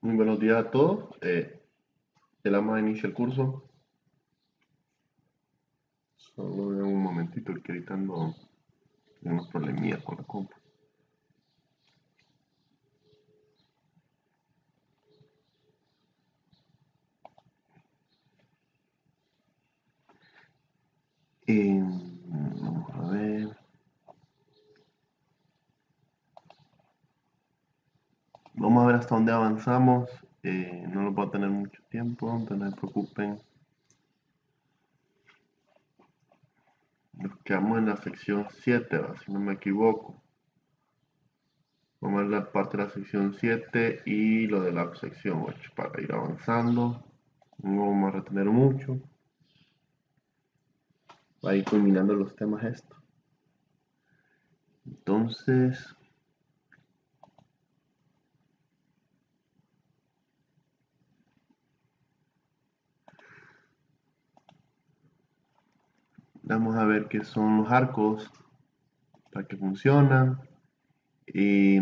Muy buenos días a todos. Ya le vamos a iniciar el curso. Solo en un momentito, que ahorita ando en unos problemillas con la compu. Vamos a ver. Vamos a ver hasta dónde avanzamos. No nos va a tener mucho tiempo, entonces no se preocupen. Nos quedamos en la sección 7, si no me equivoco. Vamos a ver la parte de la sección 7 y lo de la sección 8 para ir avanzando. No vamos a retener mucho. Va a ir culminando los temas esto. Entonces, vamos a ver qué son los arcos, para qué funcionan. Y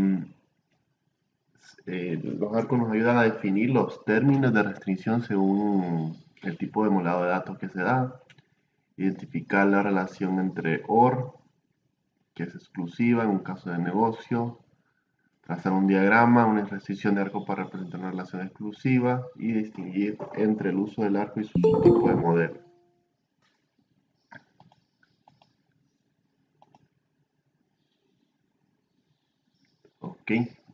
los arcos nos ayudan a definir los términos de restricción según el tipo de molado de datos que se da. Identificar la relación entre OR, que es exclusiva en un caso de negocio. Trazar un diagrama, una restricción de arco para representar una relación exclusiva. Y distinguir entre el uso del arco y su subtipo de modelo. Ok.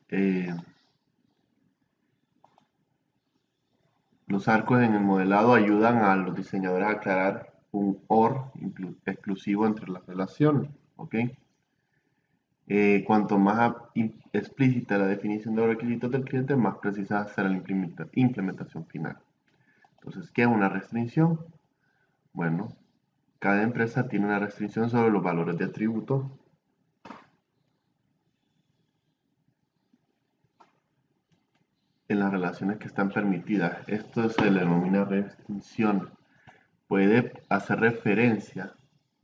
Los arcos en el modelado ayudan a los diseñadores a aclarar un OR exclusivo entre las relaciones. ¿Ok? Cuanto más explícita la definición de los requisitos del cliente, más precisa será la implementación final. Entonces, ¿qué es una restricción? Bueno, cada empresa tiene una restricción sobre los valores de atributos en las relaciones que están permitidas. Esto se le denomina restricción. Puede hacer referencia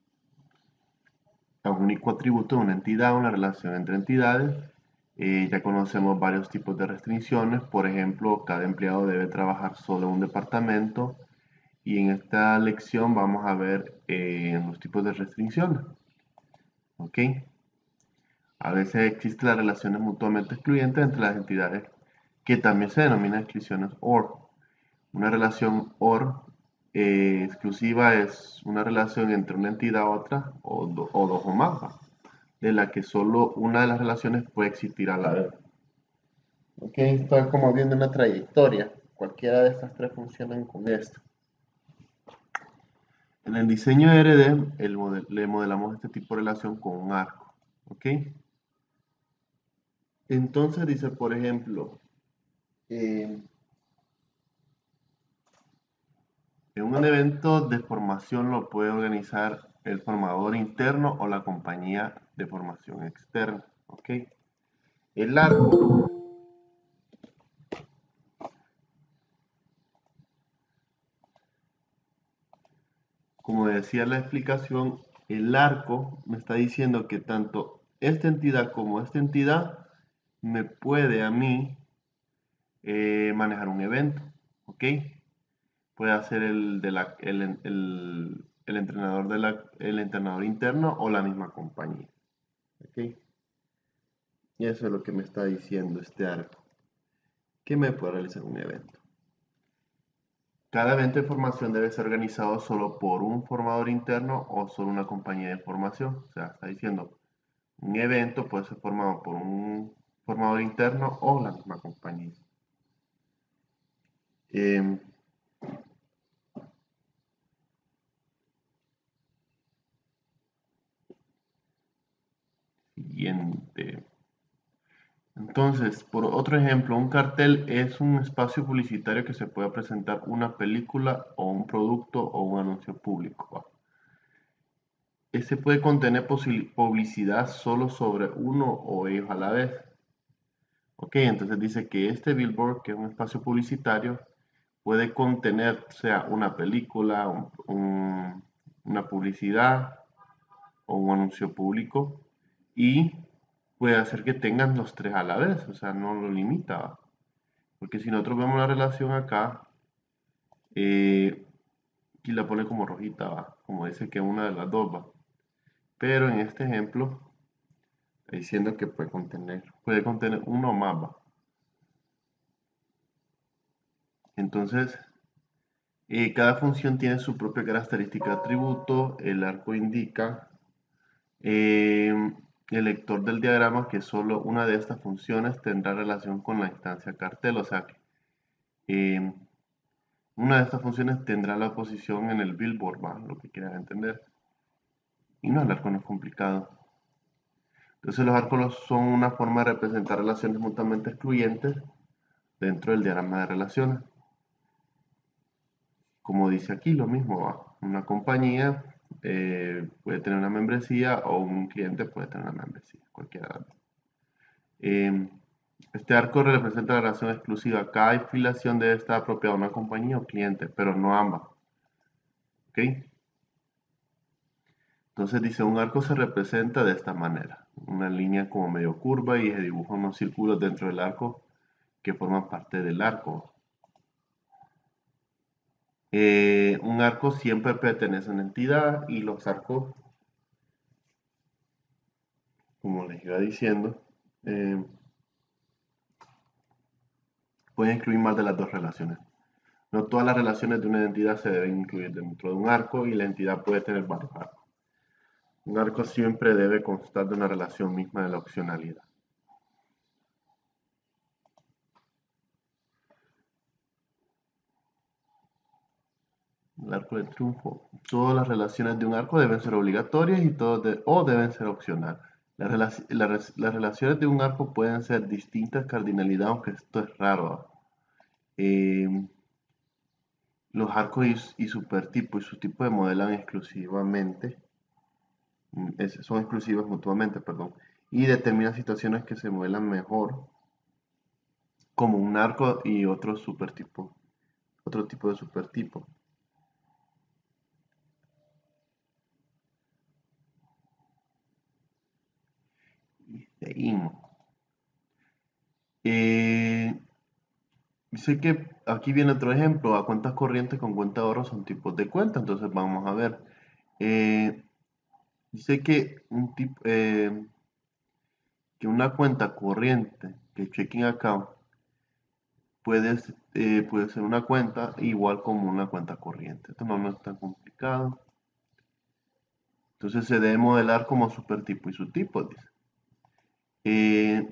a un único atributo de una entidad, una relación entre entidades. Ya conocemos varios tipos de restricciones. Por ejemplo, cada empleado debe trabajar solo en un departamento. Y en esta lección vamos a ver los tipos de restricciones. ¿Ok? A veces existen las relaciones mutuamente excluyentes entre las entidades, que también se denominan exclusiones OR. Una relación OR exclusiva es una relación entre una entidad u otra o dos o más, de la que solo una de las relaciones puede existir a la vez. Ok, estoy como viendo una trayectoria. Cualquiera de estas tres funcionan con esto. En el diseño de RD le modelamos este tipo de relación con un arco. ¿Ok? Entonces dice, por ejemplo, eh, en un evento de formación lo puede organizar el formador interno o la compañía de formación externa. ¿Ok? El arco, como decía la explicación, el arco me está diciendo que tanto esta entidad como esta entidad me puede a mí manejar un evento. ¿Ok? Puede hacer el entrenador, el entrenador interno o la misma compañía. ¿Ok? Y eso es lo que me está diciendo este arco, que me puede realizar un evento. Cada evento de formación debe ser organizado solo por un formador interno o solo una compañía de formación. O sea, está diciendo, un evento puede ser formado por un formador interno o la misma compañía. Eh, Siguiente. Entonces, por otro ejemplo, un cartel es un espacio publicitario que se puede presentar una película o un producto o un anuncio público. ¿Va? Este puede contener publicidad solo sobre uno o ellos a la vez. Ok, entonces dice que este billboard, que es un espacio publicitario, puede contener, sea una película, una publicidad o un anuncio público y puede hacer que tengan los tres a la vez, o sea, no lo limita. Porque si nosotros vemos la relación acá, aquí la pone como rojita, va, como dice que una de las dos va. Pero en este ejemplo, está diciendo que puede contener uno más, va. Entonces, cada función tiene su propia característica de atributo. El arco indica eh, el lector del diagrama que solo una de estas funciones tendrá relación con la instancia cartel, o sea que eh, una de estas funciones tendrá la posición en el billboard, ¿va? Lo que quieras entender. Y no, el arco no es complicado. Entonces los arcos son una forma de representar relaciones mutuamente excluyentes dentro del diagrama de relaciones. Como dice aquí, lo mismo va. Una compañía puede tener una membresía o un cliente puede tener una membresía, cualquiera de las dos. Este arco representa la relación exclusiva. Cada afiliación debe estar apropiada a una compañía o cliente, pero no ambas. ¿Ok? Entonces dice, un arco se representa de esta manera. Una línea como medio curva y se dibujan unos círculos dentro del arco que forman parte del arco. Un arco siempre pertenece a una entidad y los arcos, como les iba diciendo, eh, pueden incluir más de las dos relaciones. No todas las relaciones de una entidad se deben incluir dentro de un arco y la entidad puede tener varios arcos. Un arco siempre debe constar de una relación misma de la opcionalidad. El arco de triunfo. Todas las relaciones de un arco deben ser obligatorias y o deben ser opcionales. Las relaciones de un arco pueden ser distintas cardinalidad, aunque esto es raro. Los arcos y supertipos y su tipo de modelan exclusivamente, son exclusivos mutuamente, perdón, y determinan situaciones que se modelan mejor como un arco y otro supertipo, otro tipo de supertipo. Y seguimos. Eh, Dice que aquí viene otro ejemplo, a cuentas corrientes con cuenta de ahorro son tipos de cuenta, entonces vamos a ver. Eh, Dice que que una cuenta corriente, que checking account, puede ser una cuenta igual como una cuenta corriente. Esto no es tan complicado. Entonces se debe modelar como supertipo y subtipo, dice. Eh,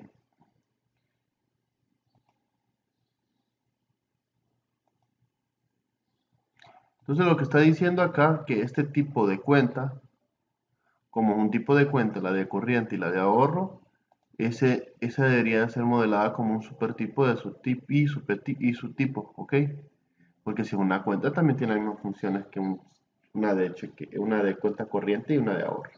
entonces lo que está diciendo acá, que este tipo de cuenta, como un tipo de cuenta, la de corriente y la de ahorro, esa debería de ser modelada como un supertipo de subtipo y subtipo, ¿ok? Porque si una cuenta también tiene las mismas funciones que una de cuenta corriente y una de ahorro.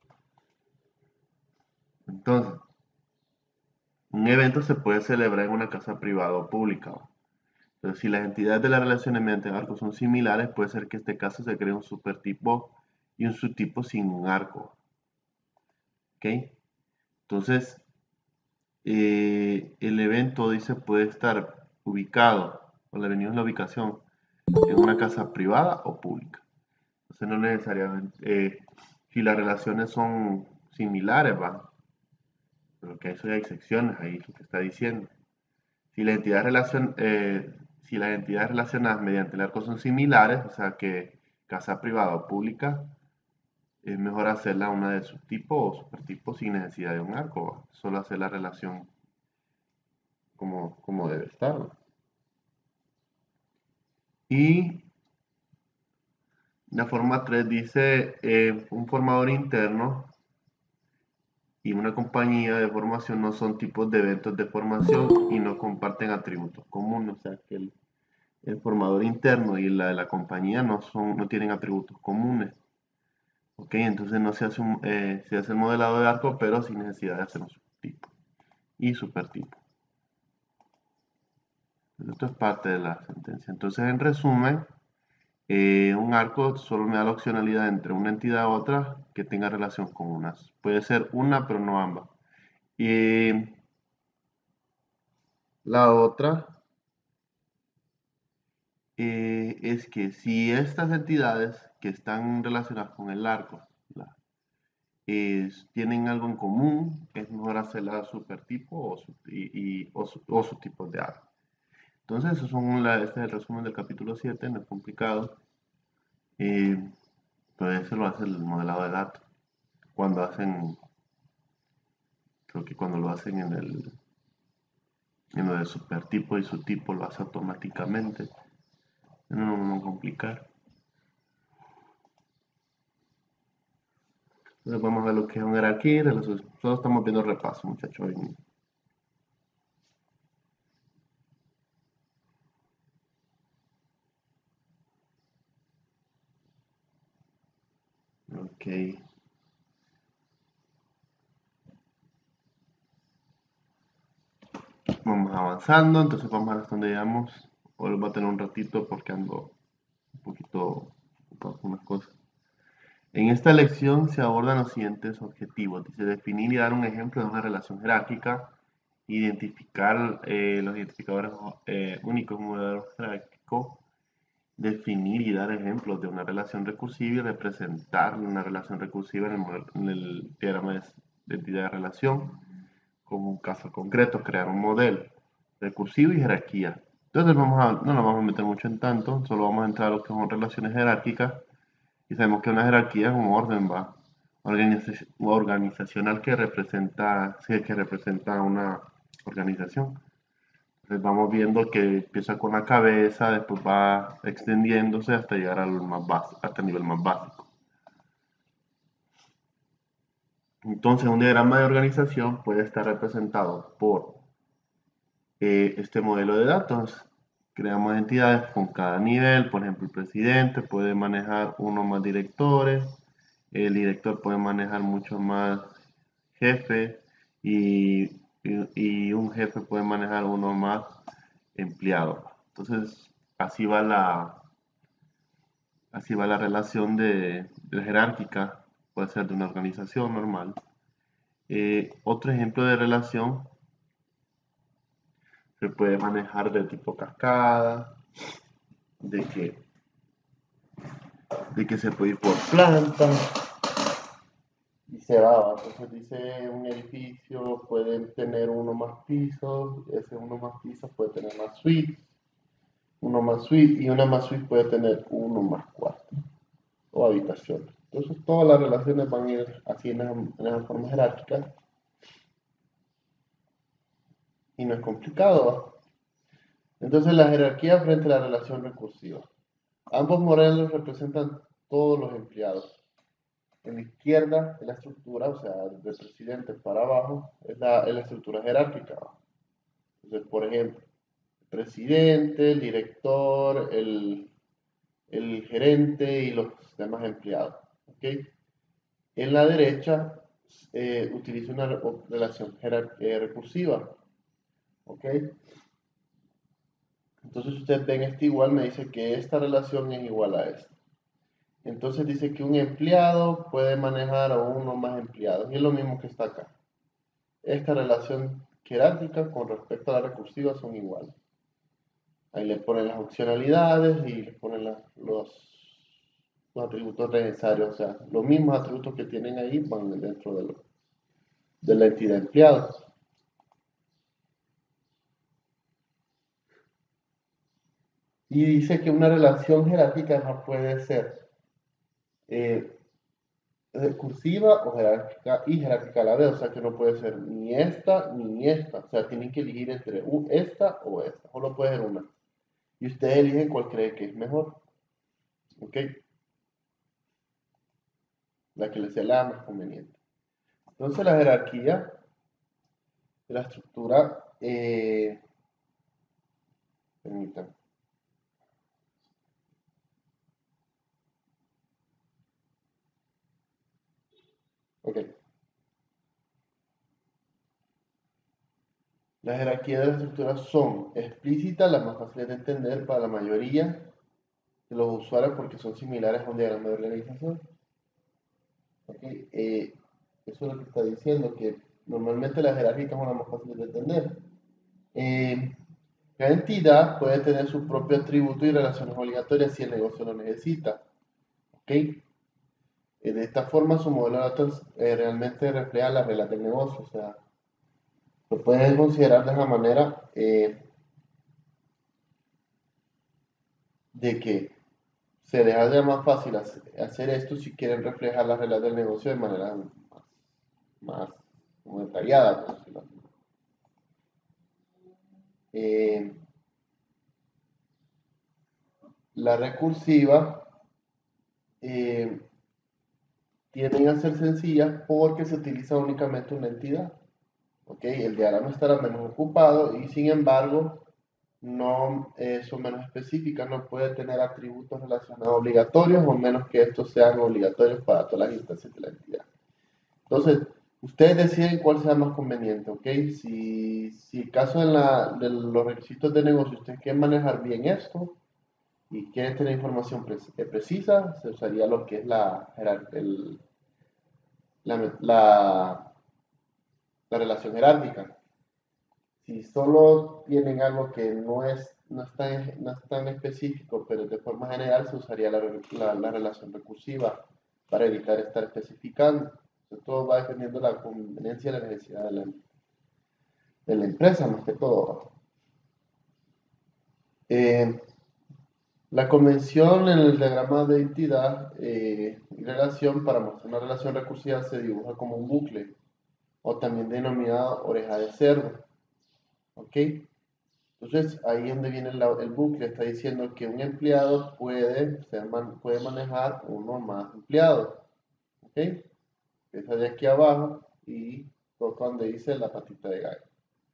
Entonces, un evento se puede celebrar en una casa privada o pública. Pero si las entidades de las relaciones mediante arcos son similares, puede ser que en este caso se cree un supertipo y un subtipo sin un arco. ¿Ok? Entonces, el evento dice puede estar ubicado, o la venida es la ubicación, en una casa privada o pública. Entonces, no necesariamente, si las relaciones son similares, va, pero que eso hay excepciones, ahí es lo que está diciendo. Si las entidades, si las entidades relacionadas mediante el arco son similares, o sea que casa privada o pública, es mejor hacerla una de subtipo o supertipo sin necesidad de un arco, ¿va? Solo hacer la relación como debe estar, ¿va? Y la forma 3 dice un formador interno y una compañía de formación no son tipos de eventos de formación y no comparten atributos comunes, o sea que el formador interno y la de la compañía no tienen atributos comunes. Ok, entonces no se hace el modelado de arco, pero sin necesidad de hacer un subtipo y supertipo. Esto es parte de la sentencia. Entonces, en resumen, un arco solo me da la opcionalidad entre una entidad u otra que tenga relación con unas. Puede ser una, pero no ambas. Y la otra es que si estas entidades que están relacionadas con el arco tienen algo en común, es mejor hacerla supertipo o subtipos de arco. Entonces, este es el resumen del capítulo 7, no es complicado. Pero eso lo hace el modelado de datos. Cuando hacen, creo que cuando lo hacen en lo de supertipo y subtipo lo hace automáticamente. No complicar. Entonces vamos a ver lo que es una jerarquía. Solo estamos viendo repaso, muchachos. Ok. Vamos avanzando. Entonces vamos a ver hasta donde llegamos. Hoy va a tener un ratito porque ando un poquito ocupado con unas cosas. En esta lección se abordan los siguientes objetivos. Dice definir y dar un ejemplo de una relación jerárquica, identificar los identificadores únicos de un modelo jerárquico, definir y dar ejemplos de una relación recursiva y representar una relación recursiva en el diagrama de entidad de relación, como un caso concreto, crear un modelo recursivo y jerarquía. Entonces no nos vamos a meter mucho en tanto, solo vamos a entrar a lo que son relaciones jerárquicas y sabemos que una jerarquía es un orden, va, organizacional que representa, sí, que representa una organización. Entonces vamos viendo que empieza con la cabeza, después va extendiéndose hasta llegar al más básico, hasta el nivel más básico. Entonces un diagrama de organización puede estar representado por este modelo de datos. Creamos entidades con cada nivel, por ejemplo el presidente puede manejar uno más directores, el director puede manejar mucho más jefes y un jefe puede manejar uno más empleados. Entonces así va la relación de jerárquica, puede ser de una organización normal. Otro ejemplo de relación se puede manejar de tipo cascada, de que, de que se puede ir por planta y se va. Entonces dice un edificio puede tener uno más pisos, ese uno más pisos puede tener más suites, uno más suite y una más suite puede tener uno más cuarto o habitaciones. Entonces todas las relaciones van a ir así en la forma jerárquica y no es complicado, ¿va? Entonces la jerarquía frente a la relación recursiva. Ambos modelos representan todos los empleados. En la izquierda es la estructura, o sea, del presidente para abajo, es la estructura jerárquica. Entonces, por ejemplo, el presidente, el director, el gerente y los demás empleados. ¿Okay? En la derecha utiliza una relación recursiva. ¿Okay? Entonces usted ve en este igual, me dice que esta relación es igual a esta. Entonces dice que un empleado puede manejar a uno más empleados. Y es lo mismo que está acá. Esta relación jerárquica con respecto a la recursiva son iguales. Ahí le ponen las opcionalidades y le ponen los atributos necesarios. O sea, los mismos atributos que tienen ahí van dentro de la entidad empleado. Y dice que una relación jerárquica no puede ser eh, recursiva o jerárquica y jerárquica a la vez, o sea que no puede ser ni esta ni esta, o sea, tienen que elegir entre esta o esta, solo puede ser una. Y ustedes eligen cuál cree que es mejor, ¿ok? La que les sea la más conveniente. Entonces la jerarquía de la estructura, permítanme, ok. Las jerarquías de las estructuras son explícitas, las más fáciles de entender para la mayoría de los usuarios porque son similares a un diagrama de organización. Okay. Eso es lo que está diciendo, que normalmente las jerárquicas son las más fáciles de entender. Cada entidad puede tener su propio atributo y relaciones obligatorias si el negocio lo necesita. ¿Ok? De esta forma, su modelo de datos realmente refleja las reglas del negocio. O sea, lo pueden considerar de esa manera de que se les hace más fácil hacer esto si quieren reflejar las reglas del negocio de manera más como detallada, por decirlo así. Eh, la recursiva eh, tienden a ser sencillas porque se utiliza únicamente una entidad. ¿Ok? El diagrama estará menos ocupado y sin embargo no son menos específicas, no puede tener atributos relacionados obligatorios o menos que estos sean obligatorios para todas las instancias de la entidad. Entonces, ustedes deciden cuál sea más conveniente, ¿ok? Si el caso de los requisitos de negocio, ustedes quieren manejar bien esto y quieren tener información precisa, se usaría lo que es la, la, la relación jerárquica. Si solo tienen algo que no es tan específico, pero de forma general se usaría la relación recursiva para evitar estar especificando. Entonces, todo va dependiendo de la conveniencia y la necesidad de la empresa, más que todo. Eh, la convención en el diagrama de entidad y relación para mostrar una relación recursiva se dibuja como un bucle, o también denominado oreja de cerdo. ¿Ok? Entonces, ahí es donde viene el bucle, está diciendo que un empleado puede manejar uno o más empleados. ¿Ok? Empieza de aquí abajo y toca donde dice la patita de gallo.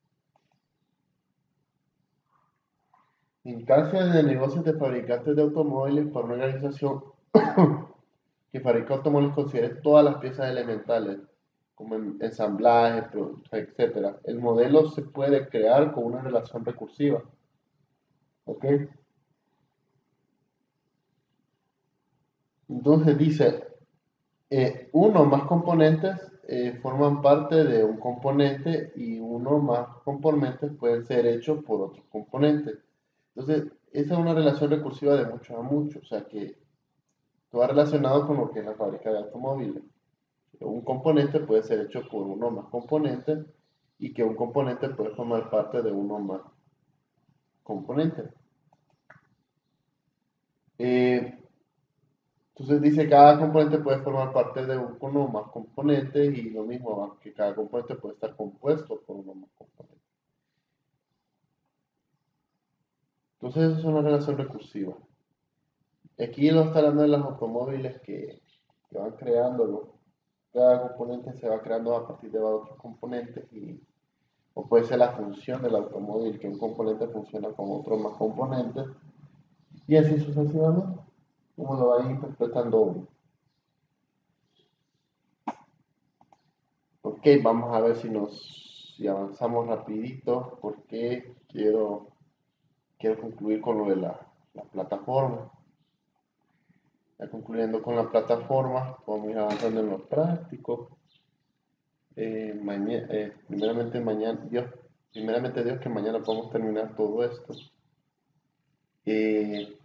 En caso de negocios de fabricantes de automóviles por una organización que fabrica automóviles considere todas las piezas elementales, como ensamblaje, etcétera. El modelo se puede crear con una relación recursiva. ¿Ok? Entonces dice, uno o más componentes forman parte de un componente y uno o más componentes pueden ser hechos por otros componentes. Entonces, esa es una relación recursiva de muchos a muchos, o sea que todo va relacionado con lo que es la fábrica de automóviles. Un componente puede ser hecho por uno o más componentes y que un componente puede formar parte de uno o más componentes. Eh, Entonces dice cada componente puede formar parte de uno o más componentes y lo mismo, que cada componente puede estar compuesto por uno o más componentes. Entonces eso es una relación recursiva. Aquí lo está hablando de los automóviles que van creándolo. Cada componente se va creando a partir de otros componentes o puede ser la función del automóvil, que un componente funciona con otros más componentes y así sucesivamente, como lo va interpretando uno. Ok, vamos a ver si avanzamos rapidito porque quiero concluir con lo de la plataforma. Ya concluyendo con la plataforma, vamos a ir avanzando en lo práctico. Primeramente Dios que mañana podamos terminar todo esto. Eh,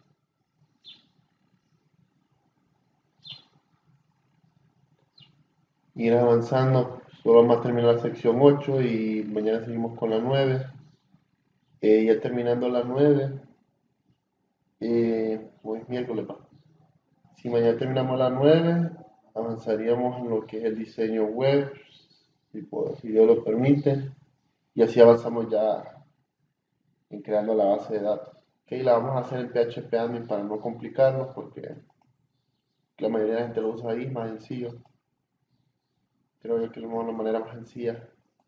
Ir avanzando, solo vamos a terminar la sección 8 y mañana seguimos con la 9. Ya terminando la 9, hoy es miércoles, ¿va? Si mañana terminamos la 9, avanzaríamos en lo que es el diseño web, si Dios lo permite, y así avanzamos ya en creando la base de datos. Ok, la vamos a hacer en PHP admin para no complicarnos, porque la mayoría de la gente lo usa ahí, es más sencillo. Creo yo que es una manera más sencilla.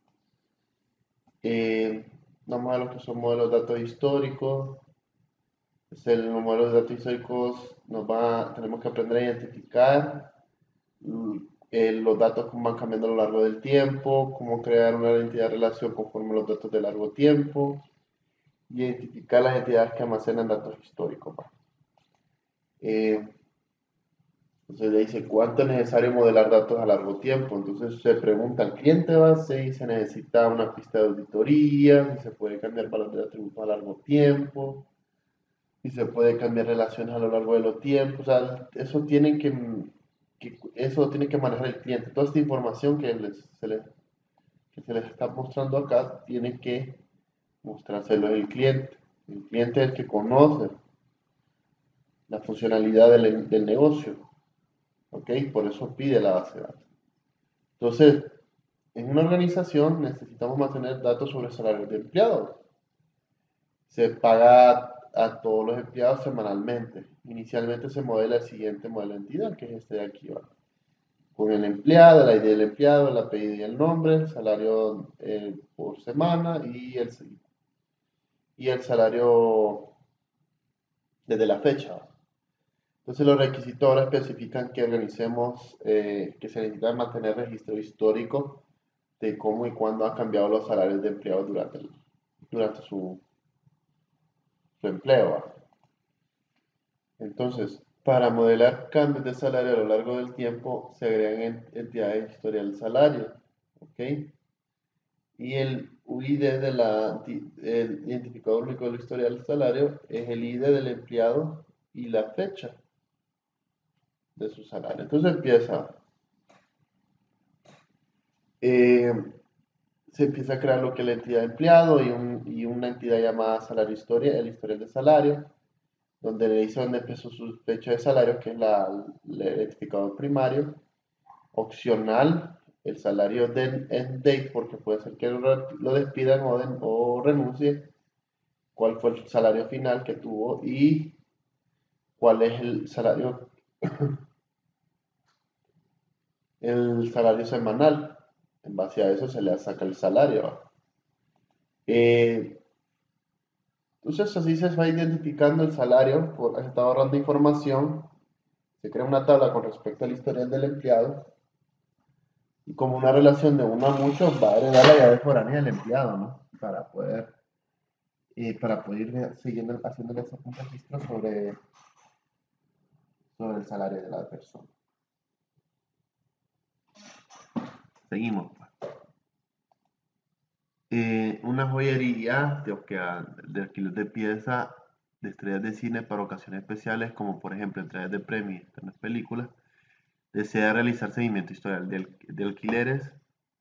Vamos a lo que son modelos de datos históricos. El modelo de datos históricos tenemos que aprender a identificar los datos cómo van cambiando a lo largo del tiempo, cómo crear una entidad de relación conforme a los datos de largo tiempo, y identificar las entidades que almacenan datos históricos. Eh, Entonces le dice, ¿cuánto es necesario modelar datos a largo tiempo? Entonces se pregunta al cliente base si se necesita una pista de auditoría, si se puede cambiar valor de atributos a largo tiempo, si se puede cambiar relaciones a lo largo de los tiempos. O sea, eso eso tiene que manejar el cliente. Toda esta información que se les está mostrando acá tiene que mostrárselo el cliente. El cliente es el que conoce la funcionalidad del negocio. ¿Ok? Por eso pide la base de datos. Entonces, en una organización necesitamos mantener datos sobre salarios de empleados. Se paga a todos los empleados semanalmente. Inicialmente se modela el siguiente modelo de entidad, que es este de aquí, ¿va? Con el empleado, la ID del empleado, el apellido y el nombre, el salario por semana y el salario desde la fecha, ¿va? Entonces los requisitos ahora especifican que organicemos, que se necesita mantener registro histórico de cómo y cuándo han cambiado los salarios de empleados durante su empleo, ¿va? Entonces, para modelar cambios de salario a lo largo del tiempo, se agregan entidades de historial de salario, ¿ok? Y el UID el identificador único del historial de salario es el ID del empleado y la fecha de su salario. Entonces eh, se empieza a crear lo que es la entidad de empleado y una entidad llamada salario historia, el historial de salario, donde le dice dónde empezó su fecha de salario, que es el identificador primario, opcional, el salario del end date, porque puede ser que lo despidan o renuncie, cuál fue el salario final que tuvo y cuál es el salario semanal. En base a eso se le saca el salario. Eh, entonces así se va identificando el salario, se está ahorrando información, se crea una tabla con respecto al historial del empleado y como una relación de uno a muchos va a heredar la llave foránea del empleado, ¿no? Para poder ir siguiendo, haciéndole un registro sobre el salario de la persona. Seguimos, pues. Una joyería de alquiler de pieza de estrellas de cine para ocasiones especiales, como por ejemplo entregas de premios en las películas, desea realizar seguimiento historial de alquileres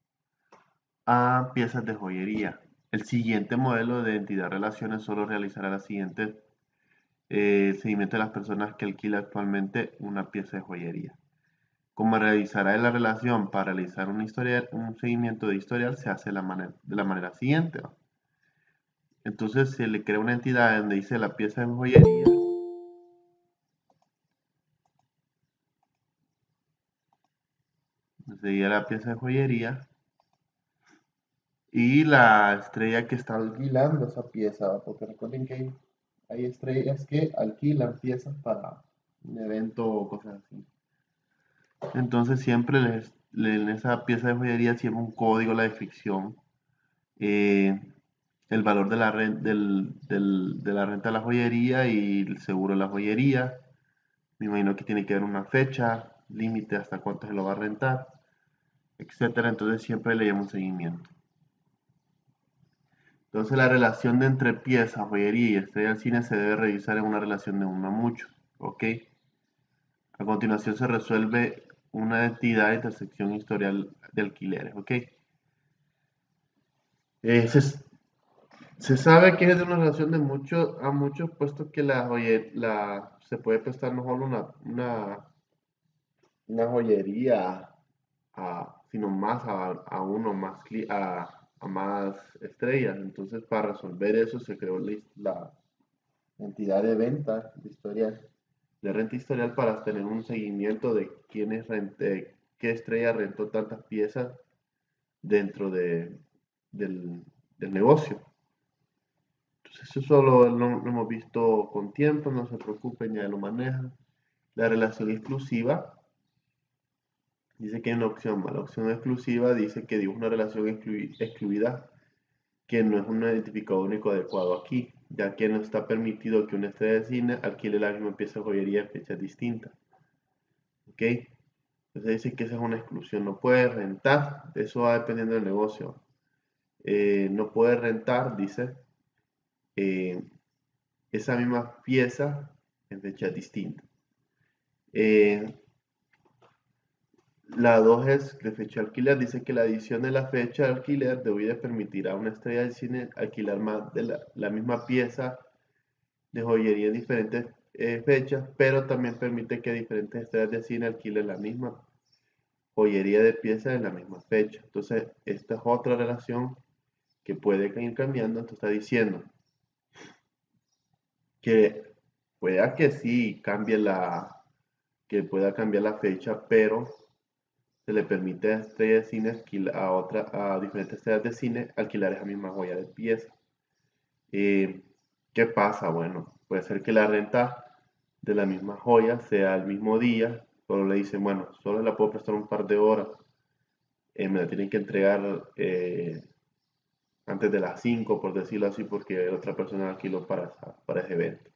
a piezas de joyería. El siguiente modelo de entidad relaciones solo realizará la siguiente seguimiento de las personas que alquila actualmente una pieza de joyería. Como realizará la relación para realizar un seguimiento de historial, se hace de la manera siguiente, ¿no? Entonces se le crea una entidad donde dice la pieza de joyería. Sería la pieza de joyería y la estrella que está alquilando esa pieza, porque recuerden que hay estrellas que alquilan piezas para un evento o cosas así. Entonces siempre en esa pieza de joyería lleva un código, la descripción, eh, el valor de de la renta de la joyería y el seguro de la joyería. Me imagino que tiene que haber una fecha, límite hasta cuánto se lo va a rentar, etcétera. Entonces siempre le llamo seguimiento. Entonces la relación de entre pieza, joyería y estrella del cine se debe revisar en una relación de uno a muchos, ¿ok? A continuación se resuelve una entidad de intersección historial de alquileres, ¿ok? Eh, se, se sabe que es de una relación de muchos a muchos, puesto que se puede prestar no solo una joyería, sino más a uno, a más estrellas. Entonces, para resolver eso, se creó la entidad de venta de historias, de renta historial, para tener un seguimiento de qué estrella rentó tantas piezas dentro del, del negocio. Entonces, eso lo hemos visto con tiempo, no se preocupen, ya lo manejan. La relación exclusiva dice que hay una opción, la opción exclusiva dice que dibuja una relación excluida que no es un identificador único adecuado aquí, ya que no está permitido que una estrella de cine alquile la misma pieza de joyería en fechas distintas. ¿Ok? ¿ok? Entonces dice que esa es una exclusión. No puede rentar, eso va dependiendo del negocio. No puede rentar, dice, eh, esa misma pieza en fecha distinta. La 2 es de fecha de alquiler. Dice que la adición de la fecha de alquiler de permitirá a una estrella de cine alquilar más de la misma pieza de joyería en diferentes fechas, pero también permite que diferentes estrellas de cine alquilen la misma joyería de piezas en la misma fecha. Entonces, esta es otra relación que puede ir cambiando. Entonces, está diciendo que pueda que sí cambie que pueda cambiar la fecha, pero se le permite a estrellas de cine a diferentes estrellas de cine alquilar esa misma joya de pieza. ¿Qué pasa? Bueno, puede ser que la renta de la misma joya sea el mismo día, solo le dicen, bueno, solo la puedo prestar un par de horas, me la tienen que entregar antes de las 5 por decirlo así, porque otra persona alquiló para ese evento.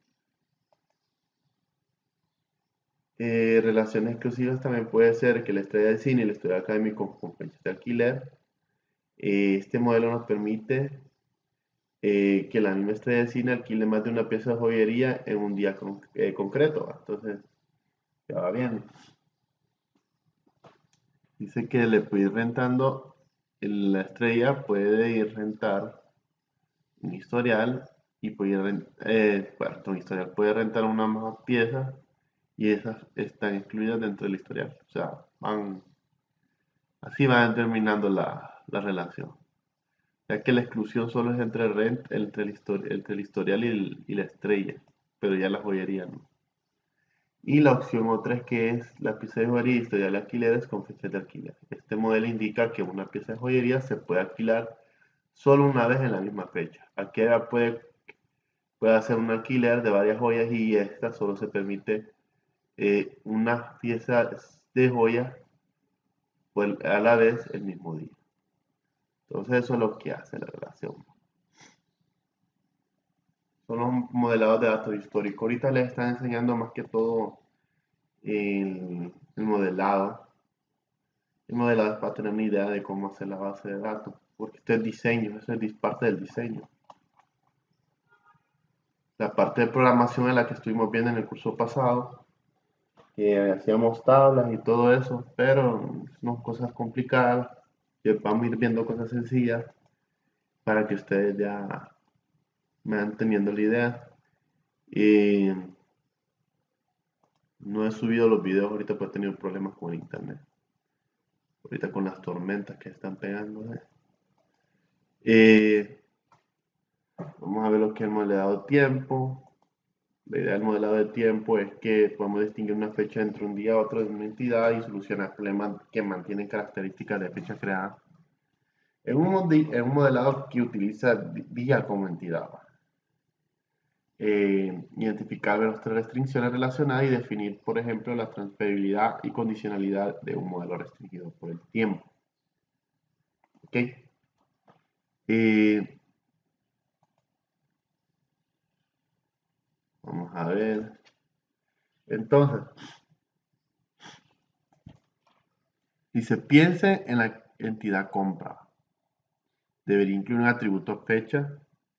Relaciones exclusivas también puede ser que la estrella de cine y el estudio académico con fechas de alquiler. Este modelo nos permite que la misma estrella de cine alquile más de una pieza de joyería en un día concreto. Entonces, ya va bien. Dice que le puede ir rentando, la estrella puede ir rentar un historial y puede un historial puede rentar una más pieza y esas están incluidas dentro del historial. O sea, así van terminando la relación. Ya que la exclusión solo es entre el historial y la estrella, pero ya la joyería no. Y la opción otra es que es la pieza de joyería y historial de alquileres con fecha de alquiler. Este modelo indica que una pieza de joyería se puede alquilar solo una vez en la misma fecha. Aquella puede hacer un alquiler de varias joyas y esta solo se permite una pieza de joya a la vez el mismo día. Entonces eso es lo que hace la relación. Son los modelados de datos históricos. Ahorita les están enseñando más que todo el modelado. El modelado es para tener una idea de cómo hacer la base de datos. Porque esto es diseño, eso es parte del diseño. La parte de programación es la que estuvimos viendo en el curso pasado, que hacíamos tablas y todo eso, pero son cosas complicadas, que vamos a ir viendo cosas sencillas para que ustedes ya me van teniendo la idea. Y no he subido los videos ahorita porque he tenido problemas con el internet. Ahorita con las tormentas que están pegando. Vamos a ver lo que es el modelado de tiempo. La idea del modelado de tiempo es que podemos distinguir una fecha entre un día y otro de una entidad y solucionar problemas que mantienen características de fecha creada en un modelado que utiliza día como entidad. Identificar nuestras restricciones relacionadas y definir, por ejemplo, la transferibilidad y condicionalidad de un modelo restringido por el tiempo. ¿Ok? Vamos a ver. Entonces, si se piense en la entidad compra, debería incluir un atributo fecha.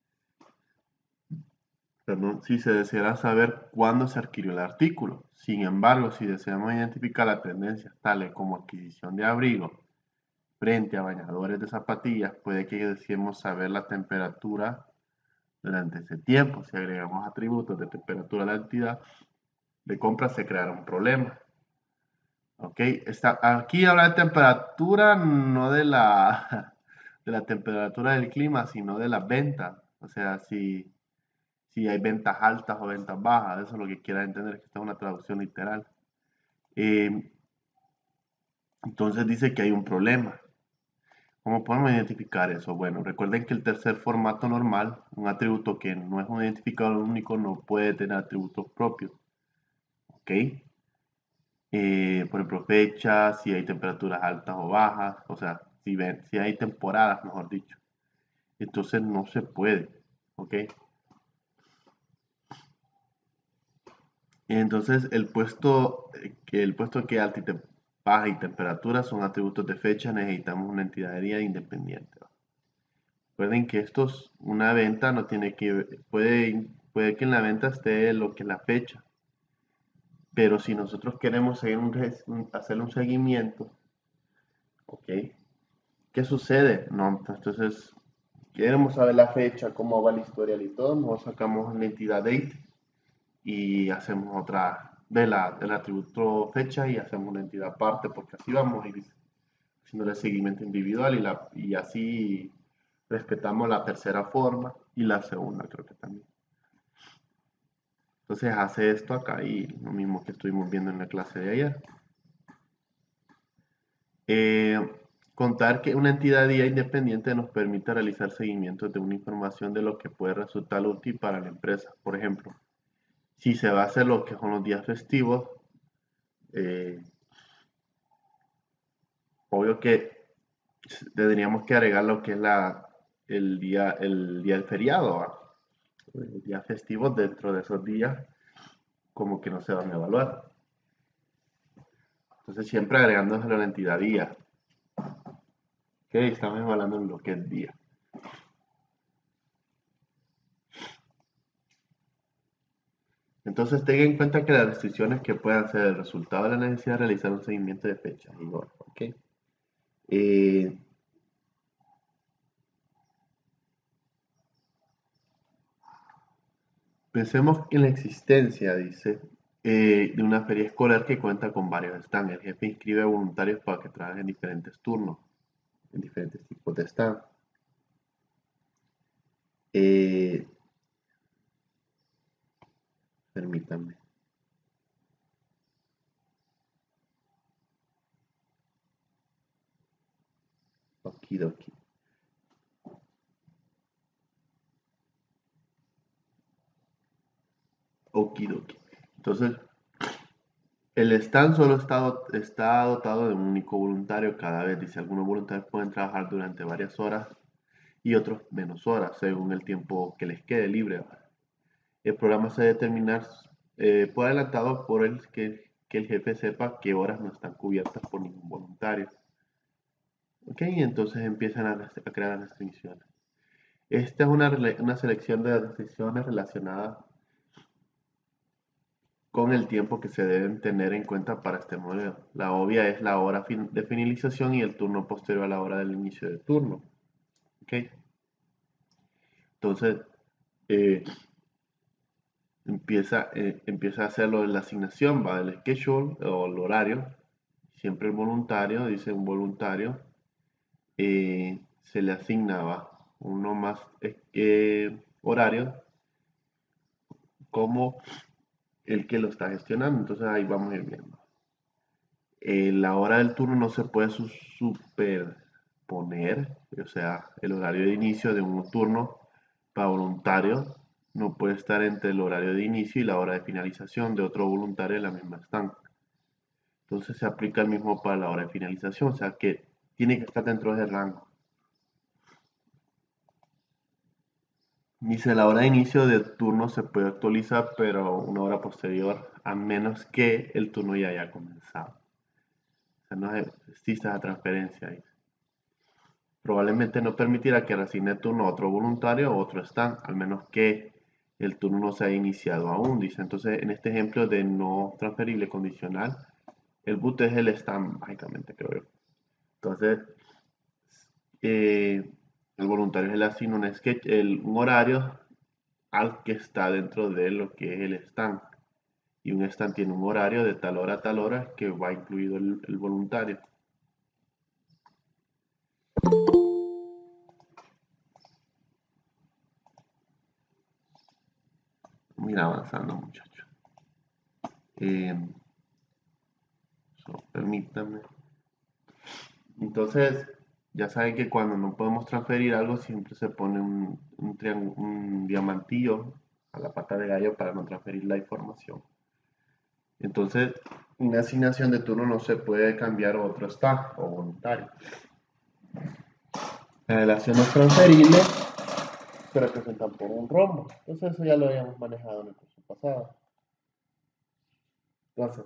Perdón, si se deseara saber cuándo se adquirió el artículo. Sin embargo, si deseamos identificar las tendencias tales como adquisición de abrigo frente a bañadores de zapatillas, puede que deseemos saber la temperatura durante ese tiempo. Si agregamos atributos de temperatura a la entidad de compra, se creará un problema. Ok, aquí habla de temperatura, no de de la temperatura del clima, sino de las ventas. O sea, si hay ventas altas o ventas bajas, eso es lo que quiera entender, que esta es una traducción literal. Eh, entonces dice que hay un problema. ¿Cómo podemos identificar eso? Bueno, recuerden que el tercer formato normal, un atributo que no es un identificador único, no puede tener atributos propios. ¿Ok? Por ejemplo, fechas, si hay temperaturas altas o bajas, o sea, si hay temporadas, mejor dicho. Entonces no se puede. ¿Ok? Entonces, el puesto que baja y temperatura son atributos de fecha, necesitamos una entidad de día independiente. Recuerden que una venta no tiene puede que en la venta esté lo que es la fecha, pero si nosotros queremos hacer un seguimiento, ¿ok? ¿Qué sucede? No, entonces, queremos saber la fecha, cómo va el historial y todo, nos sacamos la entidad date y hacemos otra del atributo fecha y hacemos una entidad aparte, porque así vamos a ir haciendo el seguimiento individual y así respetamos la tercera forma y la segunda creo que también. Entonces hace esto acá y lo mismo que estuvimos viendo en la clase de ayer. Eh, Contar que una entidad día independiente nos permite realizar seguimientos de una información de lo que puede resultar útil para la empresa. Por ejemplo, si se va a hacer lo que son los días festivos, eh, obvio que tendríamos que agregar lo que es el día del feriado, ¿va? El día festivo dentro de esos días, como que no se van a evaluar. Entonces, siempre agregándose la entidad día. Ok, estamos evaluando en lo que es día. Entonces, tenga en cuenta que las restricciones que puedan ser el resultado de la necesidad de realizar un seguimiento de fechas y horas. ¿Ok? Eh, Pensemos en la existencia, dice, de una feria escolar que cuenta con varios stands. El jefe inscribe voluntarios para que trabajen en diferentes turnos, en diferentes tipos de stand. Eh, Permítanme. Okidoki. Okidoki. Entonces, el stand solo está dotado de un único voluntario cada vez. Dice, algunos voluntarios pueden trabajar durante varias horas y otros menos horas, según el tiempo que les quede libre. El programa se determina por adelantado por que el jefe sepa qué horas no están cubiertas por ningún voluntario. ¿Ok? Y entonces empiezan a crear restricciones. Esta es una selección de restricciones relacionadas con el tiempo que se deben tener en cuenta para este modelo. La obvia es la hora de finalización y el turno posterior a la hora del inicio del turno. ¿Ok? Entonces, eh, empieza a hacerlo en la asignación, va el schedule o el horario. Siempre el voluntario, dice un voluntario, se le asignaba uno más horario como el que lo está gestionando. Entonces ahí vamos a ir viendo. La hora del turno no se puede superponer, o sea, el horario de inicio de un turno para voluntario no puede estar entre el horario de inicio y la hora de finalización de otro voluntario en la misma estancia. Entonces se aplica el mismo para la hora de finalización, o sea que tiene que estar dentro del rango. Dice la hora de inicio del turno se puede actualizar, pero una hora posterior, a menos que el turno ya haya comenzado. O sea, no existe esa transferencia ahí. Probablemente no permitirá que reasigne turno a otro voluntario o otro stand, al menos que el turno no se haya iniciado aún. Dice entonces en este ejemplo de no transferible condicional, el boot es el stand, básicamente creo yo. Entonces, eh, el voluntario se le asigna un horario al que está dentro de lo que es el stand. Y un stand tiene un horario de tal hora a tal hora que va incluido el voluntario. Mira, avanzando muchachos. Eh, Permítanme. Entonces, ya saben que cuando no podemos transferir algo, siempre se pone un diamantillo a la pata de gallo para no transferir la información. Entonces, una asignación de turno no se puede cambiar a otro staff o voluntario. La relación no es transferible, se representan por un rombo. Entonces, eso ya lo habíamos manejado en el curso pasado. Entonces,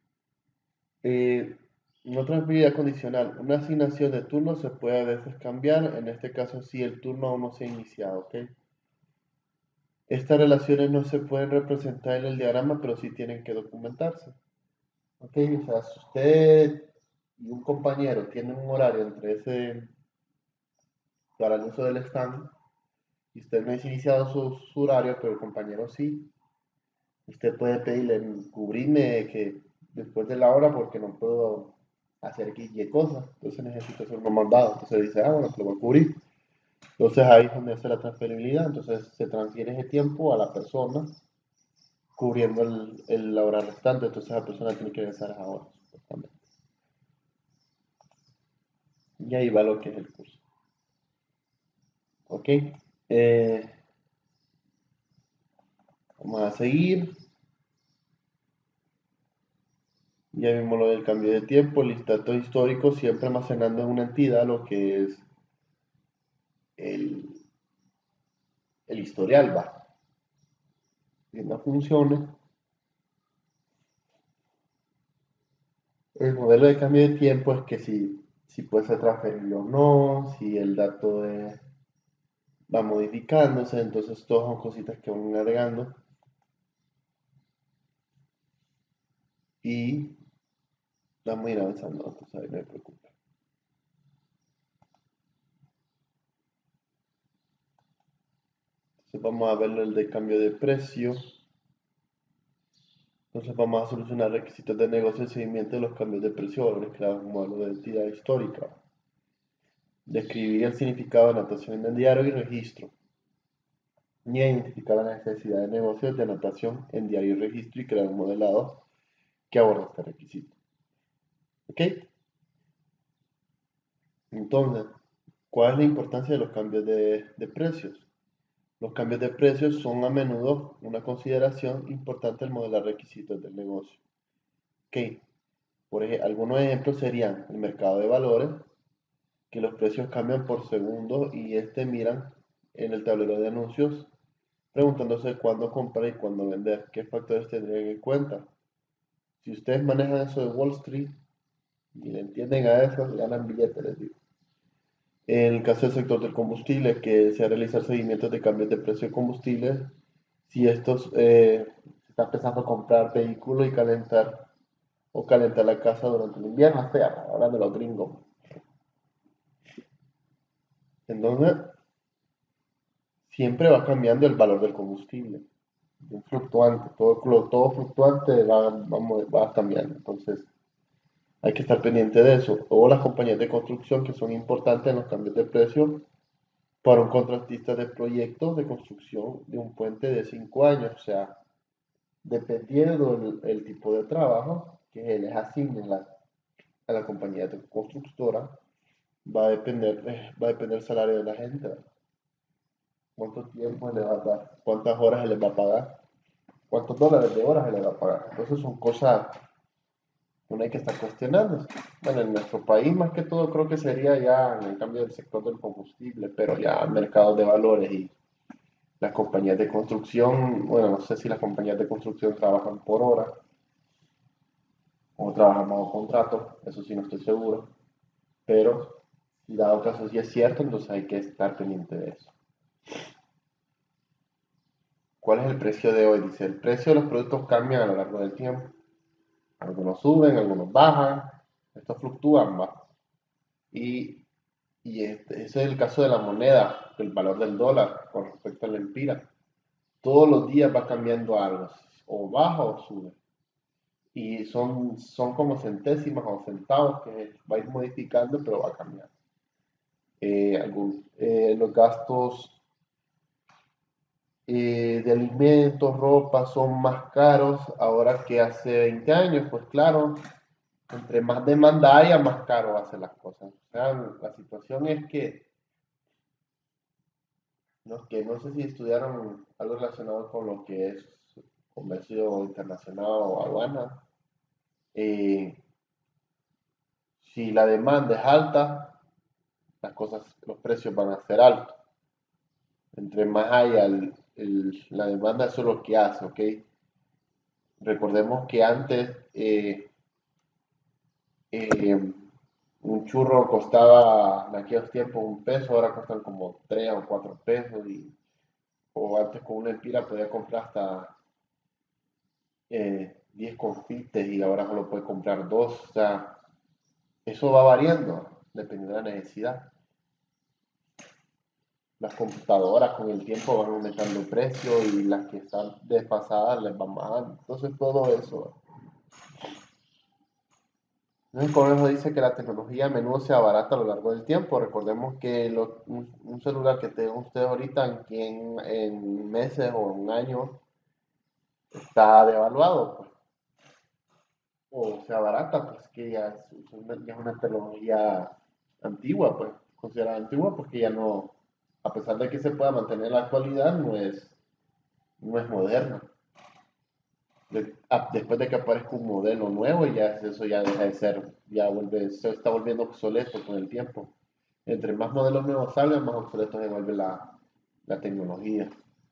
en otra actividad condicional, una asignación de turno se puede a veces cambiar, en este caso si el turno aún no se ha iniciado, ¿ok? Estas relaciones no se pueden representar en el diagrama, pero sí tienen que documentarse, ¿ok? O sea, si usted y un compañero tienen un horario entre ese, para el uso del stand, y usted no ha iniciado su horario, pero el compañero sí, usted puede pedirle, cubrirme que después de la hora porque no puedo hacer X y cosas, entonces necesito hacer unos mandados. Entonces dice, ah, bueno, te lo voy a cubrir. Entonces ahí es donde hace la transferibilidad, entonces se transfiere ese tiempo a la persona cubriendo la hora restante, entonces la persona tiene que regresar a esa hora, supuestamente. Y ahí va lo que es el curso. ¿Ok? Eh, Vamos a seguir. Ya vimos lo del cambio de tiempo, el dato histórico, siempre almacenando en una entidad lo que es el, el historial, va. Si no funcione, el modelo de cambio de tiempo es que si puede ser transferible o no, si el dato va modificándose, entonces todas son cositas que van agregando y vamos a ir avanzando, entonces ahí no me preocupa. Entonces vamos a ver el de cambio de precio. Entonces vamos a solucionar requisitos de negocio y seguimiento de los cambios de precio, valores creados en un modelo de entidad histórica. Describir el significado de anotación en el diario y registro. Y identificar la necesidad de negocios de anotación en diario y registro y crear un modelado que aborda este requisito. ¿Ok? Entonces, ¿cuál es la importancia de los cambios de precios? Los cambios de precios son a menudo una consideración importante al modelar requisitos del negocio. ¿Ok? Por ejemplo, algunos ejemplos serían el mercado de valores, que los precios cambian por segundo y miran en el tablero de anuncios preguntándose cuándo comprar y cuándo vender. ¿Qué factores tendrían en cuenta? Si ustedes manejan eso de Wall Street y le entienden a eso, ganan billetes, les digo. En el caso del sector del combustible, que se realizar seguimientos de cambios de precio de combustibles, si estos se está empezando a comprar vehículos y calentar la casa durante el invierno, o sea, hablando de los gringos. Entonces, siempre va cambiando el valor del combustible. Un fluctuante, todo fluctuante va cambiando. Entonces, hay que estar pendiente de eso. O las compañías de construcción que son importantes en los cambios de precio para un contratista de proyectos de construcción de un puente de 5 años. O sea, dependiendo del tipo de trabajo que les asignen a la compañía de constructora, va a depender el salario de la gente, ¿verdad? Cuánto tiempo le va a dar, cuántas horas se les va a pagar, cuántos dólares de horas se les va a pagar. Entonces son cosas que uno hay que estar cuestionando. Bueno, en nuestro país más que todo creo que sería ya en el cambio del sector del combustible, pero ya mercados de valores y las compañías de construcción, bueno, no sé si las compañías de construcción trabajan por hora o trabajan bajo contrato, eso sí no estoy seguro, pero si dado caso sí es cierto, entonces hay que estar pendiente de eso. ¿Cuál es el precio de hoy? Dice, el precio de los productos cambia a lo largo del tiempo. Algunos suben, algunos bajan, estos fluctúan, ¿va? Y, ese es el caso de la moneda, el valor del dólar con respecto al empira. Todos los días va cambiando algo, o baja o sube. Y son como centésimas o centavos que va a ir modificando, pero va a cambiar. Los gastos de alimentos, ropa son más caros ahora que hace 20 años, pues claro, entre más demanda haya, más caro hacen las cosas. O sea, la situación es que no sé si estudiaron algo relacionado con lo que es comercio internacional o aduana. Eh, si la demanda es alta, los precios van a ser altos. Entre más haya la demanda, eso es lo que hace, ¿ok? Recordemos que antes eh, un churro costaba en aquellos tiempos 1 peso, ahora cuestan como 3 o 4 pesos. O antes con una empira podía comprar hasta 10 confites y ahora solo puede comprar dos. O sea, eso va variando dependiendo de la necesidad. Las computadoras con el tiempo van aumentando el precio y las que están desfasadas les van bajando. Entonces todo eso. El Conejo dice que la tecnología a menudo se abarata a lo largo del tiempo. Recordemos que un celular que tenga usted ahorita en meses o en un año está devaluado, pues, o se abarata, pues que ya es una tecnología antigua, pues considerada antigua porque ya no, a pesar de que se pueda mantener en la actualidad, no es moderna. Después de que aparezca un modelo nuevo, ya eso ya deja de ser, se está volviendo obsoleto con el tiempo. Entre más modelos nuevos salgan, más obsoleto se vuelve la tecnología.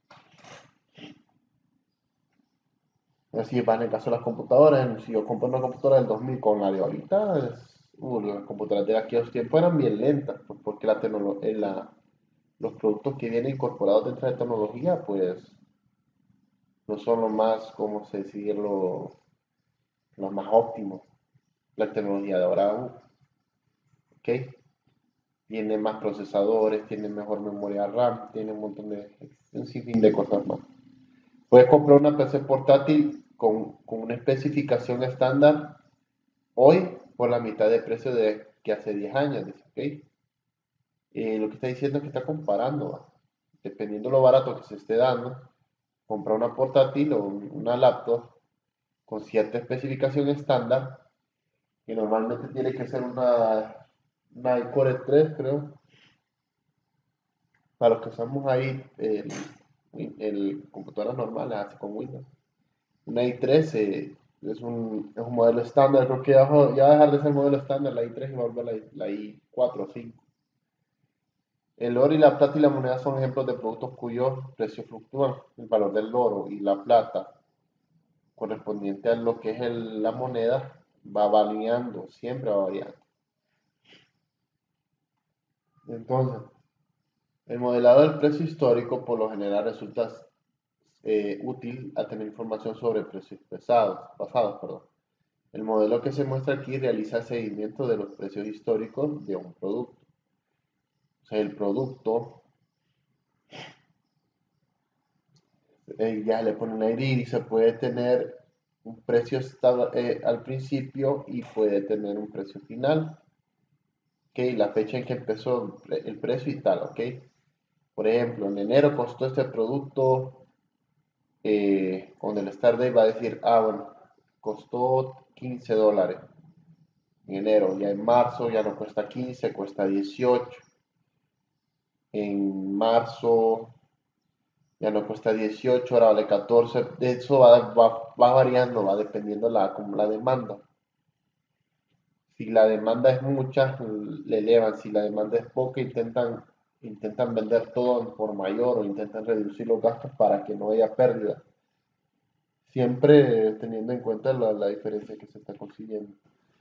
Así va en el caso de las computadoras. Si yo compro una computadora del 2000 con la de ahorita, las computadoras de aquellos tiempos eran bien lentas, pues, porque los productos que vienen incorporados dentro de tecnología, pues no son los más, ¿cómo se decirlo? Los más óptimos. La tecnología de ahora, ¿ok? Tiene más procesadores, tiene mejor memoria RAM, tiene un sinfín de cosas más. Puedes comprar una PC portátil con una especificación estándar hoy por la mitad de precio de que hace 10 años, dice, ¿ok? Lo que está diciendo es que está comparando, ¿va? Dependiendo de lo barato que se esté dando, comprar una portátil o una laptop con cierta especificación estándar, que normalmente tiene que ser una iCore 3, creo, para los que usamos ahí computadoras normales, así con Windows. Una i3 es un modelo estándar, creo que ya va a dejar de ser modelo estándar la i3 y va a volver la i4 o 5. El oro y la plata y la moneda son ejemplos de productos cuyos precios fluctúan. El valor del oro y la plata correspondiente a lo que es la moneda va variando, siempre va variando. Entonces, el modelado del precio histórico por lo general resulta útil a tener información sobre precios pasados. Perdón. El modelo que se muestra aquí realiza el seguimiento de los precios históricos de un producto. O sea, el producto ya le pone una ID y se puede tener un precio al principio y puede tener un precio final. Ok, la fecha en que empezó el precio y tal, ok. Por ejemplo, en enero costó este producto, con el start date va a decir, bueno, costó $15 en enero, ya en marzo ya no cuesta 15, cuesta 18. En marzo ya no cuesta 18, ahora vale 14. Eso va variando, va dependiendo como la demanda. Si la demanda es mucha, le elevan. Si la demanda es poca, intentan vender todo por mayor o intentan reducir los gastos para que no haya pérdida. Siempre teniendo en cuenta la diferencia que se está consiguiendo.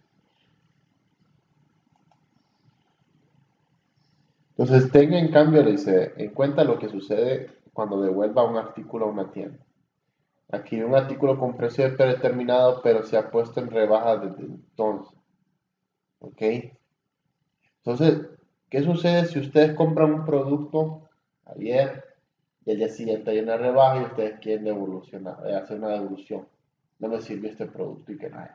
Entonces, tenga en cambio, le dice, en cuenta lo que sucede cuando devuelva un artículo a una tienda. Aquí un artículo con precio predeterminado, pero se ha puesto en rebaja desde entonces. ¿Ok? Entonces, ¿qué sucede si ustedes compran un producto ayer y al día siguiente hay una rebaja y ustedes quieren hacer una devolución? No me sirvió este producto y que nada.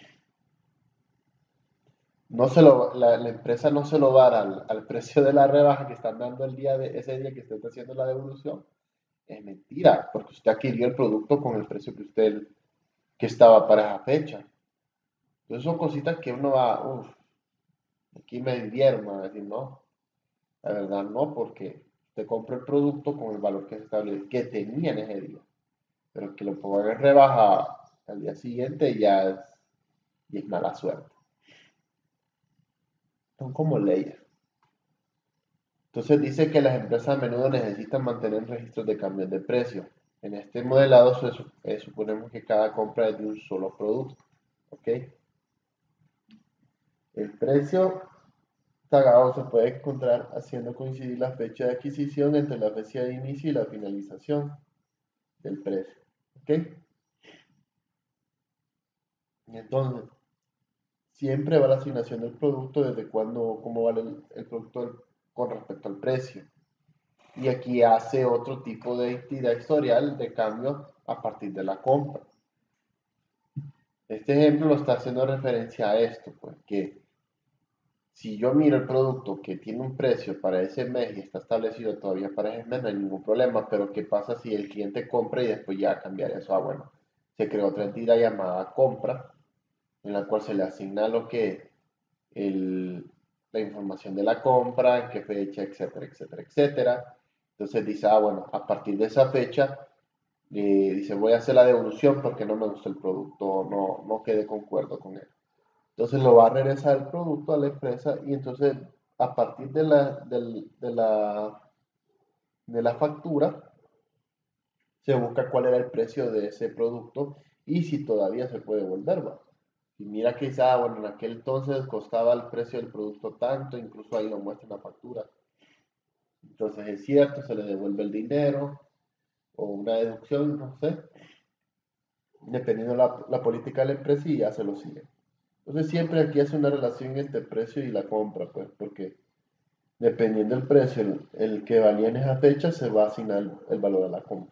La empresa no se lo va a dar al precio de la rebaja que están dando ese día que usted está haciendo la devolución. Es mentira, porque usted adquirió el producto con el precio que estaba para esa fecha. Entonces son cositas que uno va, aquí me dieron, me va a decir, no, la verdad no, porque te compro el producto con el valor que se establece, que tenía en ese día, pero que lo pongan en rebaja al día siguiente y es mala suerte. Son como leyes. Entonces dice que las empresas a menudo necesitan mantener registros de cambios de precio. En este modelado suponemos que cada compra es de un solo producto. ¿Ok? El precio pagado se puede encontrar haciendo coincidir la fecha de adquisición entre la fecha de inicio y la finalización del precio. ¿Ok? Y entonces, siempre va la asignación del producto desde cuándo, cómo vale el producto con respecto al precio. Y aquí hace otro tipo de entidad historial de cambio a partir de la compra. Este ejemplo lo está haciendo referencia a esto, pues que si yo miro el producto que tiene un precio para ese mes y está establecido todavía para ese mes, no hay ningún problema, pero ¿qué pasa si el cliente compra y después ya cambiar eso? Ah, bueno, se creó otra entidad llamada compra, en la cual se le asigna lo que el, la información de la compra, en qué fecha, etcétera, etcétera, etcétera. Entonces dice, ah, bueno, a partir de esa fecha, dice, voy a hacer la devolución porque no me gustó el producto, no quedé concuerdo con él. Entonces lo va a regresar el producto a la empresa y entonces a partir de la factura se busca cuál era el precio de ese producto y si todavía se puede devolver, ¿va? Y mira que quizá, bueno, en aquel entonces costaba el precio del producto tanto, incluso ahí lo muestra en la factura. Entonces es cierto, se le devuelve el dinero o una deducción, no sé, dependiendo la política de la empresa y ya se lo sigue. Entonces siempre aquí hace una relación entre el precio y la compra, pues, porque dependiendo del precio, el que valía en esa fecha, se va a asignar el valor de la compra.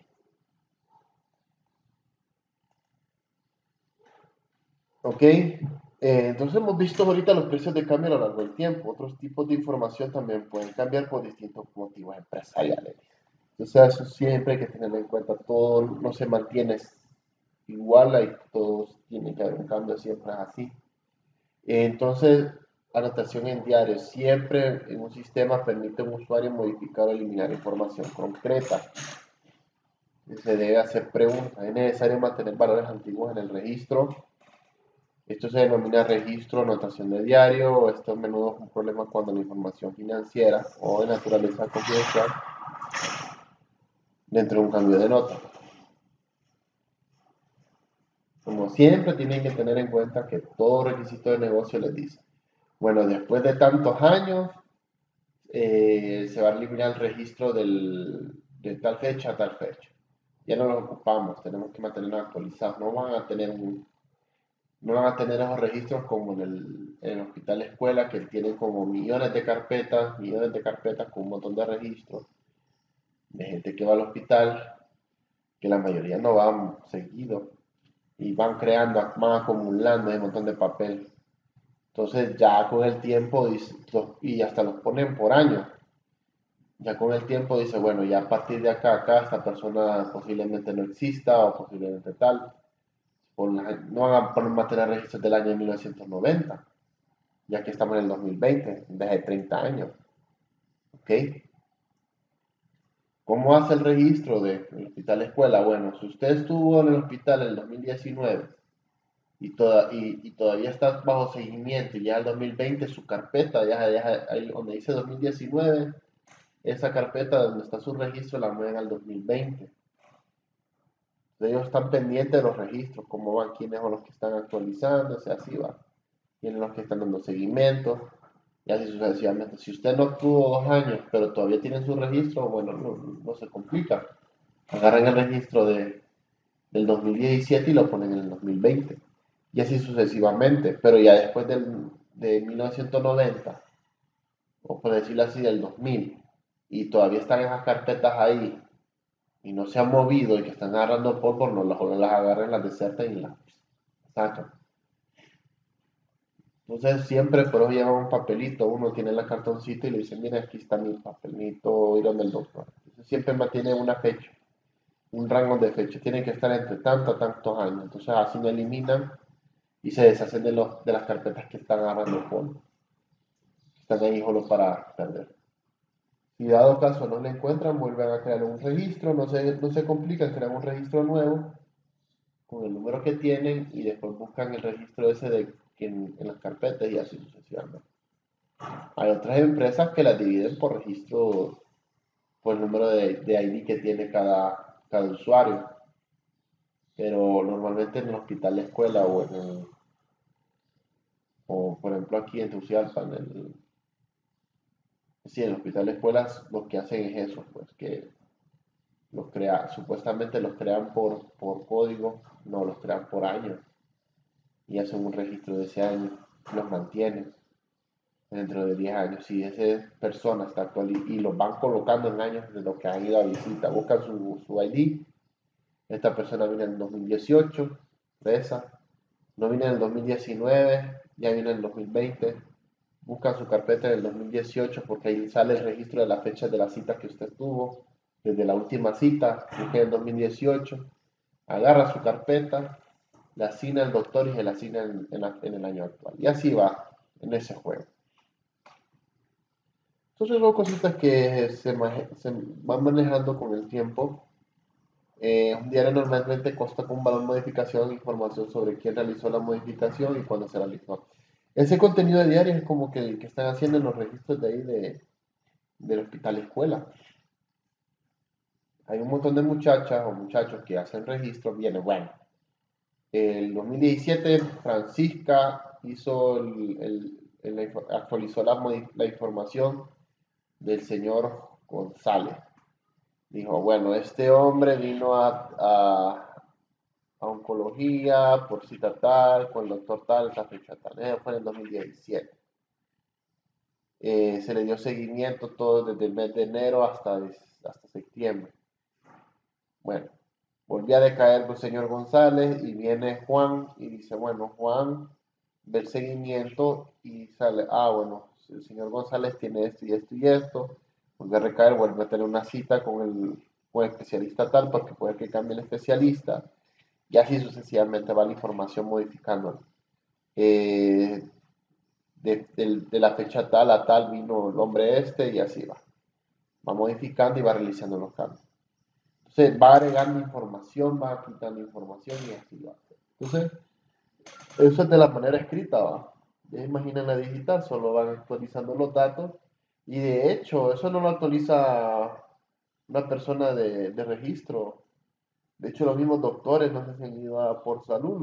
¿Ok? Entonces hemos visto ahorita los precios de cambio a lo largo del tiempo. Otros tipos de información también pueden cambiar por distintos motivos empresariales. Entonces eso siempre hay que tenerlo en cuenta. Todo no se mantiene igual, hay, todos tienen que haber un cambio, siempre es así. Entonces, anotación en diario. Siempre en un sistema permite a un usuario modificar o eliminar información concreta. Se debe hacer preguntas. Es necesario mantener valores antiguos en el registro. Esto se denomina registro, anotación de diario. Esto a menudo es un problema cuando la información financiera o de naturaleza confidencial dentro de un cambio de nota. Como siempre, tienen que tener en cuenta que todo requisito de negocio les dice, bueno, después de tantos años, se va a eliminar el registro de tal fecha a tal fecha. Ya no lo ocupamos, tenemos que mantenerlo actualizados. No van a tener esos registros como en el hospital escuela, que tienen como millones de carpetas con un montón de registros de gente que va al hospital, que la mayoría no van seguido y van creando, van acumulando un montón de papel. Entonces ya con el tiempo, y hasta los ponen por año, ya con el tiempo dice, bueno, ya a partir de acá, esta persona posiblemente no exista o posiblemente tal. No van a poner material registros del año 1990, ya que estamos en el 2020, desde 30 años. ¿Ok? ¿Cómo hace el registro del hospital escuela? Bueno, si usted estuvo en el hospital en el 2019 y todavía está bajo seguimiento y ya el 2020 su carpeta, ya ahí donde dice 2019, esa carpeta donde está su registro la mueven al 2020. Ellos están pendientes de los registros, cómo van, quiénes son los que están actualizándose, así va. Quiénes son los que están dando seguimiento, y así sucesivamente. Si usted no tuvo 2 años, pero todavía tiene su registro, bueno, no se complica. Agarran el registro del 2017 y lo ponen en el 2020. Y así sucesivamente. Pero ya después de 1990, o por decirlo así, del 2000, y todavía están esas carpetas ahí y no se han movido y que están agarrando polvo, no las agarren, las desertan y las sacan. Entonces siempre por eso llevan un papelito, uno tiene la cartoncita y le dice, mira, aquí está mi papelito, ir donde el doctor. Entonces siempre mantiene una fecha, un rango de fecha, tiene que estar entre tantos a tantos años. Entonces así no eliminan y se deshacen de las carpetas que están agarrando polvo, que están ahí solo para perder. Si dado caso no le encuentran, vuelven a crear un registro, no se complican, crean un registro nuevo con el número que tienen y después buscan el registro ese en las carpetas y así sucesivamente. Hay otras empresas que las dividen por registro, por el número de ID que tiene cada usuario. Pero normalmente en el hospital de escuela o por ejemplo aquí en Tegucigalpa, sí, en el hospital de escuelas lo que hacen es eso, pues que supuestamente los crean por código, no los crean por año y hacen un registro de ese año, los mantienen dentro de 10 años. Si esa persona está actual y los van colocando en años de lo que han ido a visita, buscan su ID, esta persona viene en el 2018, de esa, no viene en el 2019, ya viene en el 2020, buscan su carpeta en el 2018 porque ahí sale el registro de la fecha de la cita que usted tuvo, desde la última cita, busca en el 2018, agarra su carpeta, la asigna al doctor y se la asigna en el año actual. Y así va en ese juego. Entonces son cositas que se van manejando con el tiempo. Un diario normalmente consta con un valor de modificación, información sobre quién realizó la modificación y cuándo se realizó. Ese contenido de diario es como que el que están haciendo en los registros de ahí del hospital escuela. Hay un montón de muchachas o muchachos que hacen registros. Viene, bueno, el 2017 Francisca hizo actualizó la información del señor González. Dijo, bueno, este hombre vino a oncología por cita tal, con el doctor tal, esta fecha tal. Eso fue en el 2017. Se le dio seguimiento todo desde el mes de enero hasta septiembre. Bueno, volví a decaer el señor González y viene Juan y dice, bueno, Juan ve el seguimiento y sale, bueno, el señor González tiene esto y esto y esto, vuelve a recaer, vuelve a tener una cita con el especialista tal, porque puede que cambie el especialista, y así sucesivamente va la información modificando. Eh, de la fecha tal a tal vino el hombre este y así va. Va modificando y va realizando los cambios. Entonces va agregando información, va quitando información y así va. Entonces, eso es de la manera escrita, va. Ya imaginan la digital, solo van actualizando los datos y de hecho eso no lo actualiza una persona de registro. De hecho, los mismos doctores no se han ido por salud.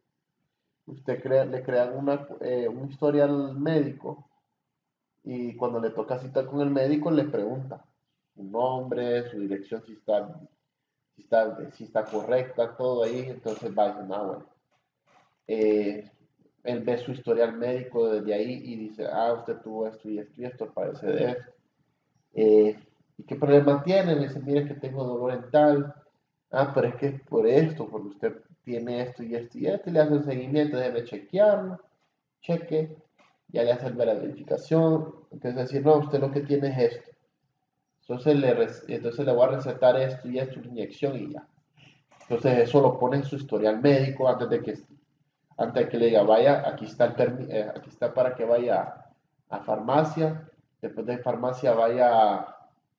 Le crean un historial médico y cuando le toca cita con el médico le pregunta su nombre, su dirección, si está correcta, todo ahí. Entonces va diciendo, bueno, eh, él ve su historial médico desde ahí y dice, usted tuvo esto y esto y esto, parece de esto. ¿Y qué problema tiene? Le dice, mire que tengo dolor en tal. Pero es que es por esto, porque usted tiene esto y esto y esto, y le hace un seguimiento, déjeme chequearlo, cheque, ya le hace la verificación, entonces decir, no, usted lo que tiene es esto. Entonces le voy a recetar esto y esto, una inyección y ya. Entonces eso lo pone en su historial médico antes de que le diga, vaya, aquí está para que vaya a farmacia, después de farmacia vaya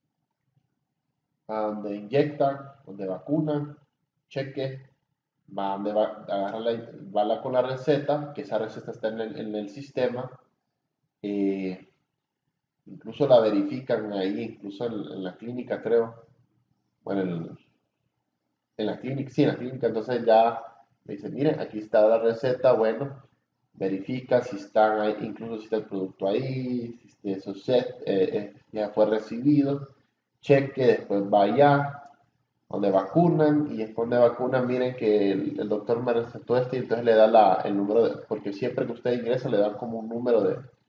a donde inyectan, donde vacunan, cheque, va con la receta, que esa receta está en el sistema, eh, incluso la verifican ahí, incluso en la clínica creo, bueno, en la clínica, sí, en la clínica, entonces ya me dicen, miren, aquí está la receta, bueno, verifica si están ahí, incluso si está el producto ahí, si eso ya fue recibido, cheque, después va allá, donde vacunan, y después donde vacunan, miren que el doctor me recetó y entonces le da el número porque siempre que usted ingresa le dan como un número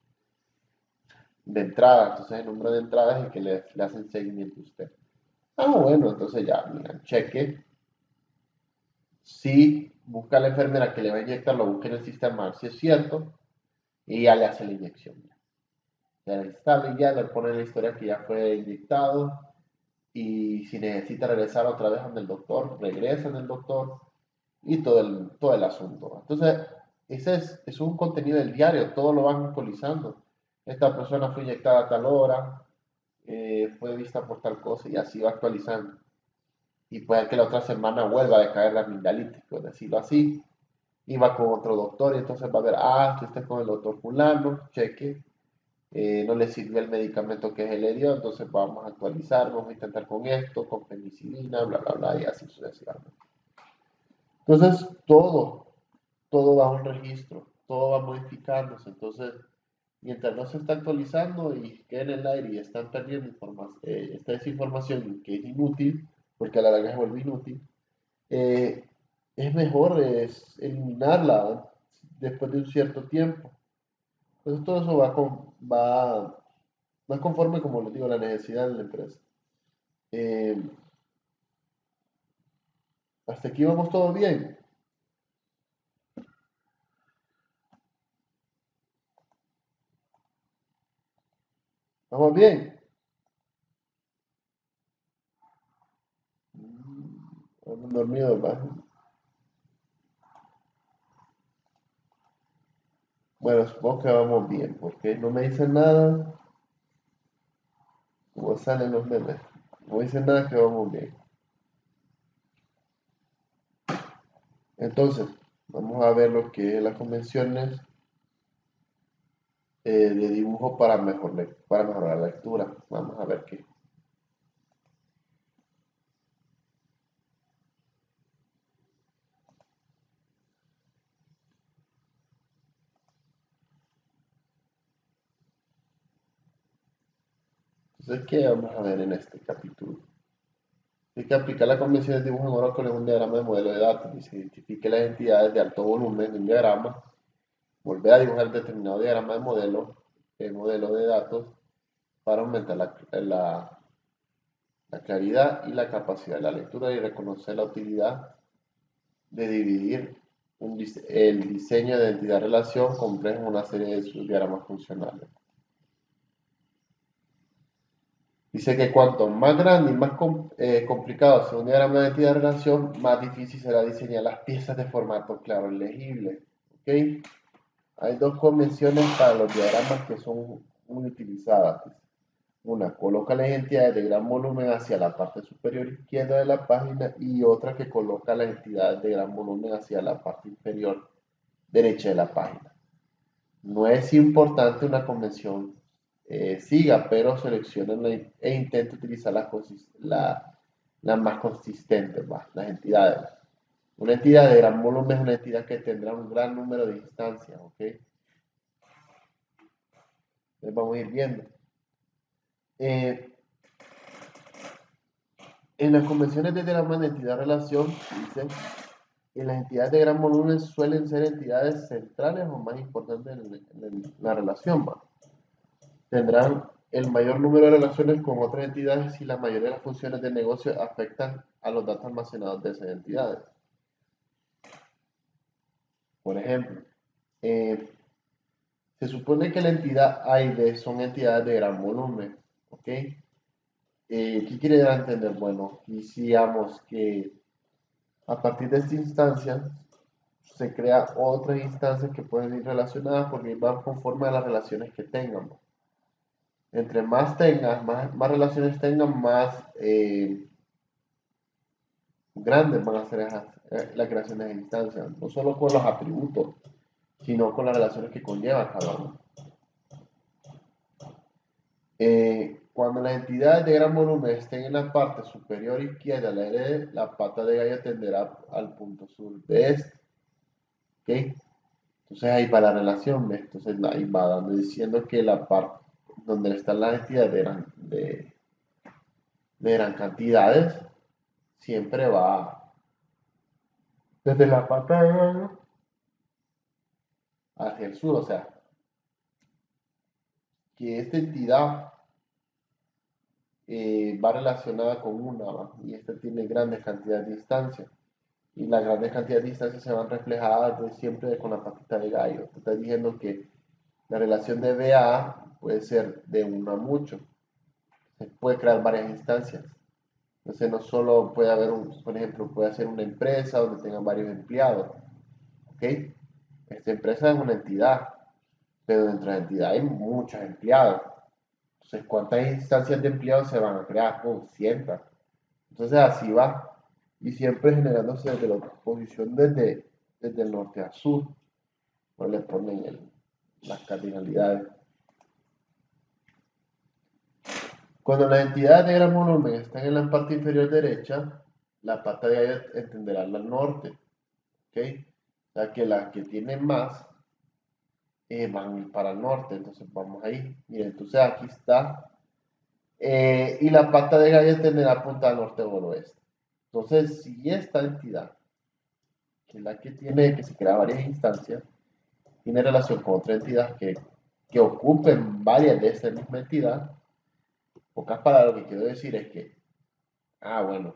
de entrada, entonces el número de entrada es el que le hacen seguimiento a usted. Bueno, entonces ya, miran, cheque. Si busca a la enfermera que le va a inyectar, lo busca en el sistema, si es cierto, y ya le hace la inyección. Ya la instala y ya le pone la historia que ya fue inyectado, y si necesita regresar otra vez donde el doctor, regresa en el doctor, y todo el asunto. Entonces, ese es un contenido del diario, todo lo van actualizando. Esta persona fue inyectada a tal hora, fue vista por tal cosa y así va actualizando. Y puede que la otra semana vuelva a decaer la amigdalitis, por decirlo así, y va con otro doctor y entonces va a ver, usted está con el doctor fulano, cheque, no le sirve el medicamento que se le dio, entonces vamos a actualizar, vamos a intentar con esto, con penicilina, bla, bla, bla, y así sucesivamente. Entonces, todo va a un registro, todo va modificándose, entonces, mientras no se está actualizando y queda en el aire y están perdiendo esta desinformación que es inútil, porque a la larga se vuelve inútil, eh, es mejor eliminarla después de un cierto tiempo. Entonces todo eso va conforme, como les digo, a la necesidad de la empresa. Eh, Hasta aquí vamos todo bien. Vamos bien. Andan dormidos, ¿va? Bueno, supongo que vamos bien, porque no me dicen nada, como salen los memes. No me dicen nada que vamos bien. Entonces, vamos a ver lo que es las convenciones de dibujo para mejorar la lectura. Vamos a ver qué. Entonces, ¿qué vamos a ver en este capítulo? Hay que aplicar la convención de dibujo en Oracle en un diagrama de modelo de datos y se identifique las entidades de alto volumen de un diagrama. Volver a dibujar determinado diagrama de modelo de datos para aumentar la claridad y la capacidad de la lectura y reconocer la utilidad de dividir el diseño de entidad-relación complejo en una serie de subdiagramas funcionales. Dice que cuanto más grande y más complicado sea un diagrama de entidad-relación, más difícil será diseñar las piezas de formato claro y legible. ¿Okay? Hay dos convenciones para los diagramas que son muy utilizadas. Una, coloca las entidades de gran volumen hacia la parte superior izquierda de la página y otra que coloca las entidades de gran volumen hacia la parte inferior derecha de la página. No es importante una convención siga, pero seleccionen e intente utilizar las más consistentes, las entidades. Una entidad de gran volumen es una entidad que tendrá un gran número de instancias, ¿ok? Entonces vamos a ir viendo. Eh, en las convenciones de diagrama de entidad-relación, dice que las entidades de gran volumen suelen ser entidades centrales o más importantes en la relación, ¿va? Tendrán el mayor número de relaciones con otras entidades si la mayoría de las funciones de negocio afectan a los datos almacenados de esas entidades. Por ejemplo, eh, se supone que la entidad A y B son entidades de gran volumen, ¿ok? ¿Qué quiere dar a entender? Bueno, decíamos que a partir de esta instancia se crea otras instancias que pueden ir relacionadas porque van conforme a las relaciones que tengan. Entre más tengas, más relaciones tengan, más grandes van a ser la creación de instancias, no solo con los atributos, sino con las relaciones que conlleva cada uno. Cuando las entidades de gran volumen estén en la parte superior izquierda de la LD, la pata de gallo tenderá al punto sur de este. ¿Okay? Entonces ahí va la relación, ¿ves? Entonces ahí va dando diciendo que la parte donde están las entidades de gran cantidades siempre va desde la pata de gallo hacia el sur, o sea, que esta entidad va relacionada con una, ¿va? Y esta tiene grandes cantidades de instancias. Y las grandes cantidades de instancias se van reflejadas siempre con la patita de gallo. Te está diciendo que la relación de BA puede ser de 1 a mucho. Se puede crear varias instancias. Entonces no solo puede haber por ejemplo, puede ser una empresa donde tengan varios empleados. ¿Ok? Esta empresa es una entidad, pero dentro de la entidad hay muchos empleados. Entonces, ¿cuántas instancias de empleados se van a crear? Cientos. Entonces, así va. Y siempre generándose desde la posición desde el norte a sur. No le ponen las cardinalidades. Cuando las entidades de gran volumen están en la parte inferior derecha, la pata de gallo entenderá al norte, ¿ok? O sea que las que tienen más van para el norte, entonces vamos ahí. Miren, entonces aquí está. Y la pata de gallo tendrá apuntada al norte o al oeste. Entonces, si esta entidad, que es la que tiene, que se crea varias instancias, tiene relación con otra entidad que ocupen varias de esta misma entidad, pocas palabras, lo que quiero decir es que, bueno,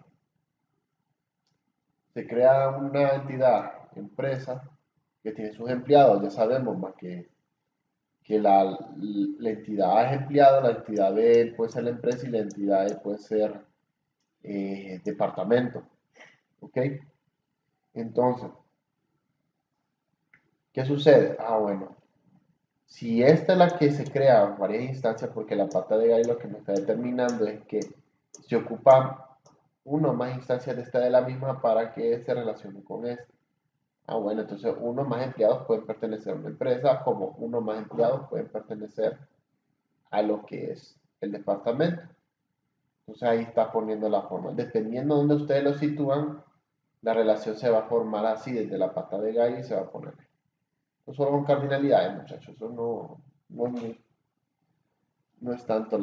se crea una entidad, empresa, que tiene sus empleados, ya sabemos más que la entidad es empleado, la entidad B puede ser la empresa y la entidad E puede ser departamento. ¿Ok? Entonces, ¿qué sucede? Bueno, si esta es la que se crea en varias instancias, porque la pata de gallo lo que me está determinando es que se ocupan una o más instancias de esta de la misma para que se relacione con esta. Bueno, entonces uno más empleados pueden pertenecer a una empresa, como uno más empleados pueden pertenecer a lo que es el departamento. Entonces ahí está poniendo la forma. Dependiendo de donde ustedes lo sitúan, la relación se va a formar así desde la pata de gallo y se va a poner. Eso solo son cardinalidades, muchachos. Eso no es tanto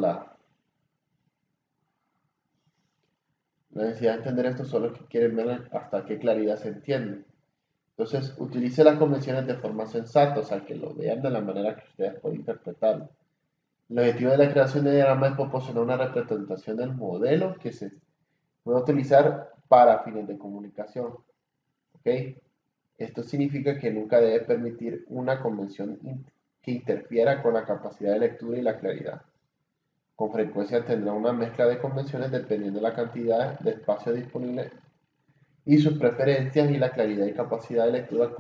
la necesidad de entender esto, solo que quieren ver hasta qué claridad se entiende. Entonces, utilice las convenciones de forma sensata, o sea, que lo vean de la manera que ustedes pueden interpretarlo. El objetivo de la creación de diagrama es proporcionar una representación del modelo que se puede utilizar para fines de comunicación. ¿Ok? Esto significa que nunca debe permitir una convención que interfiera con la capacidad de lectura y la claridad. Con frecuencia tendrá una mezcla de convenciones dependiendo de la cantidad de espacio disponible y sus preferencias, y la claridad y capacidad de lectura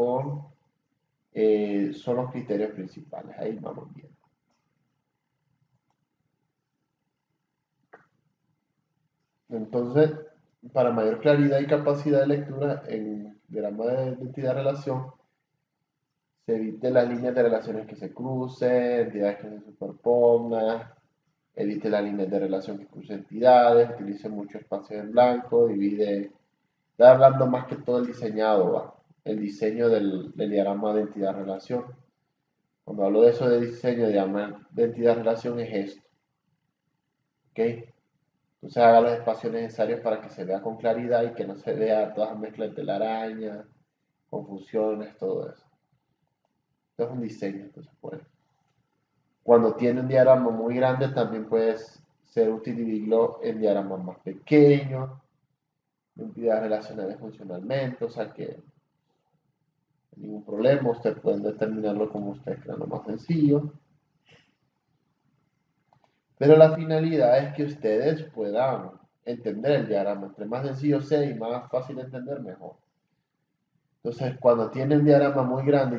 son los criterios principales. Ahí vamos bien. Entonces, para mayor claridad y capacidad de lectura en diagrama de entidad-relación, se evite las líneas de relaciones que se crucen, entidades que se superpongan, evite las líneas de relación que crucen entidades, utilice mucho espacio en blanco, divide. Está hablando más que todo el diseñado, el diseño del diagrama de entidad-relación. Cuando hablo de eso de diseño de diagrama de entidad-relación es esto. ¿Ok? Entonces haga los espacios necesarios para que se vea con claridad y que no se vea todas las mezclas de la araña, confusiones, todo eso. Esto es un diseño, entonces puede. Cuando tiene un diagrama muy grande, también puede ser útil dividirlo en diagramas más pequeños, entidades relacionadas funcionalmente, o sea que ningún problema, ustedes pueden determinarlo como ustedes crean lo más sencillo. Pero la finalidad es que ustedes puedan entender el diagrama. Entre más sencillo sea y más fácil de entender, mejor. Entonces, cuando tiene un diagrama muy grande,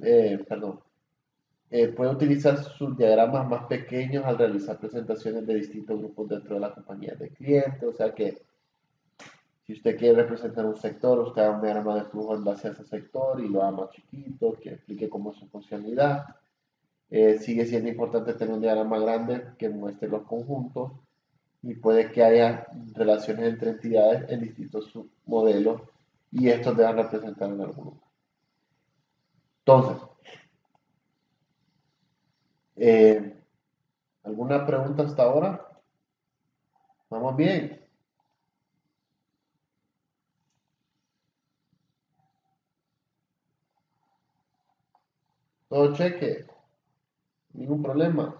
puede utilizar sus diagramas más pequeños al realizar presentaciones de distintos grupos dentro de la compañía de clientes. O sea que si usted quiere representar un sector, usted haga un diagrama de flujo en base a ese sector y lo haga más chiquito, que explique cómo es su funcionalidad. Sigue siendo importante tener un diagrama grande que muestre los conjuntos, y puede que haya relaciones entre entidades en distintos modelos y estos deban representar en algún lugar. Entonces, eh, ¿alguna pregunta hasta ahora? ¿Vamos bien? ¿Todo cheque? ¿Ningún problema?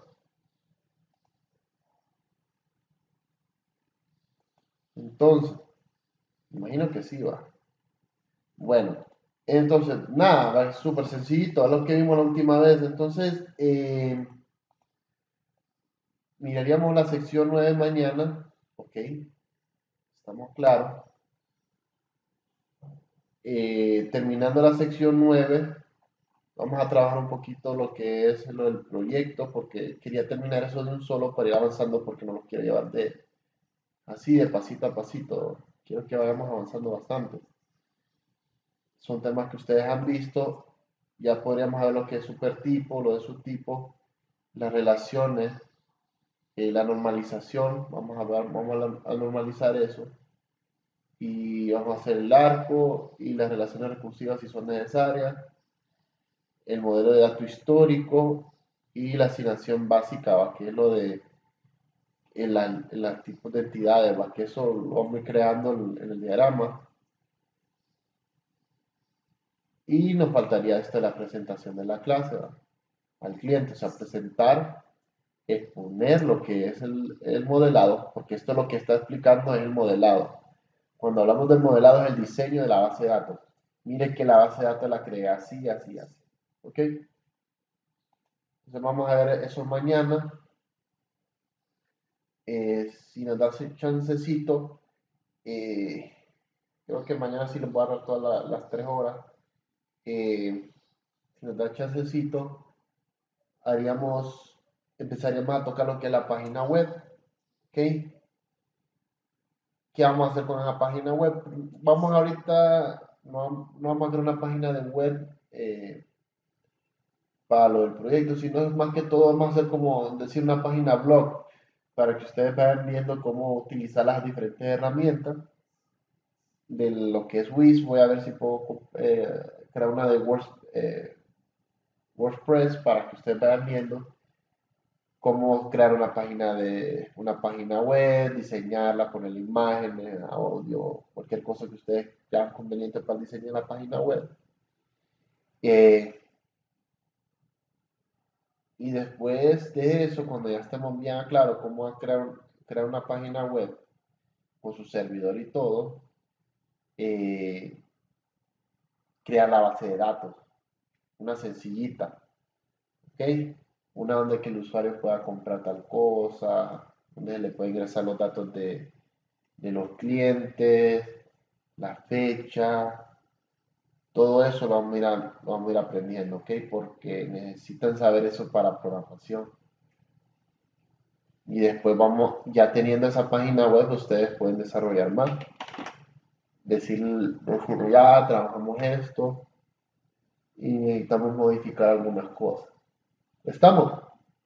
Entonces, imagino que sí va. Bueno, entonces, nada, va súper sencillito, a lo que vimos la última vez. Entonces, miraríamos la sección 9 mañana, ¿ok? Estamos claros. Terminando la sección 9, vamos a trabajar un poquito lo que es lo del proyecto, porque quería terminar eso de un solo para ir avanzando, porque no los quiero llevar así de pasito a pasito. Quiero que vayamos avanzando bastante. Son temas que ustedes han visto. Ya podríamos ver lo que es supertipo, lo de subtipo, las relaciones, la normalización, vamos a normalizar eso. Y vamos a hacer el arco y las relaciones recursivas si son necesarias, el modelo de dato histórico y la asignación básica, ¿va? Que es lo de el tipo de entidades, ¿va? Que eso lo vamos a ir creando en el diagrama. Y nos faltaría esto de la presentación de la clase, ¿va? Al cliente, o sea, presentar, exponer lo que es el modelado, porque esto lo que está explicando es el modelado. Cuando hablamos del modelado es el diseño de la base de datos. Mire que la base de datos la creé así, así, así. ¿Ok? Entonces vamos a ver eso mañana. Si nos da chancecito, eh, creo que mañana sí les voy a dar todas las 3 horas. Si nos da chancecito, empezaríamos a tocar lo que es la página web. ¿Ok? ¿Qué vamos a hacer con esa página web? Vamos ahorita, no vamos a crear una página de web para lo del proyecto, sino es más que todo vamos a hacer como decir una página blog para que ustedes vayan viendo cómo utilizar las diferentes herramientas de lo que es Wix. Voy a ver si puedo crear una de WordPress para que ustedes vayan viendo cómo crear una página web, diseñarla, ponerle imágenes, audio, cualquier cosa que ustedes vean conveniente para diseñar la página web. Eh, y después de eso, cuando ya estemos bien claro cómo crear una página web con su servidor y todo, eh, crear la base de datos, una sencillita, ¿ok? Una donde que el usuario pueda comprar tal cosa, donde le puede ingresar los datos de los clientes, la fecha, todo eso lo vamos a ir aprendiendo, ¿ok? Porque necesitan saber eso para programación. Y después ya teniendo esa página web, ustedes pueden desarrollar más. Decir ya trabajamos esto y necesitamos modificar algunas cosas. ¿Estamos?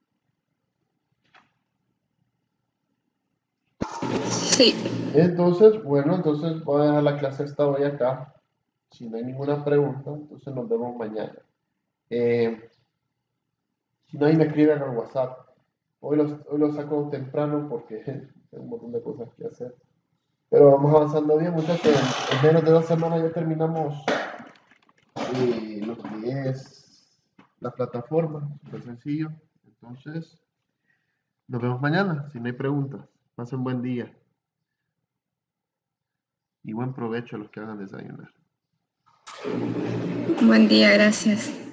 Sí. Entonces, bueno, entonces voy a dejar la clase esta hoy acá. Si no hay ninguna pregunta, entonces nos vemos mañana. Eh, si no, ahí me escriben al WhatsApp. Hoy los saco temprano porque tengo un montón de cosas que hacer. Pero vamos avanzando bien, muchachos. En menos de 2 semanas ya terminamos lo que es la plataforma. Súper sencillo. Entonces, nos vemos mañana. Si no hay preguntas, pasen buen día. Y buen provecho a los que hagan desayunar. Buen día, gracias.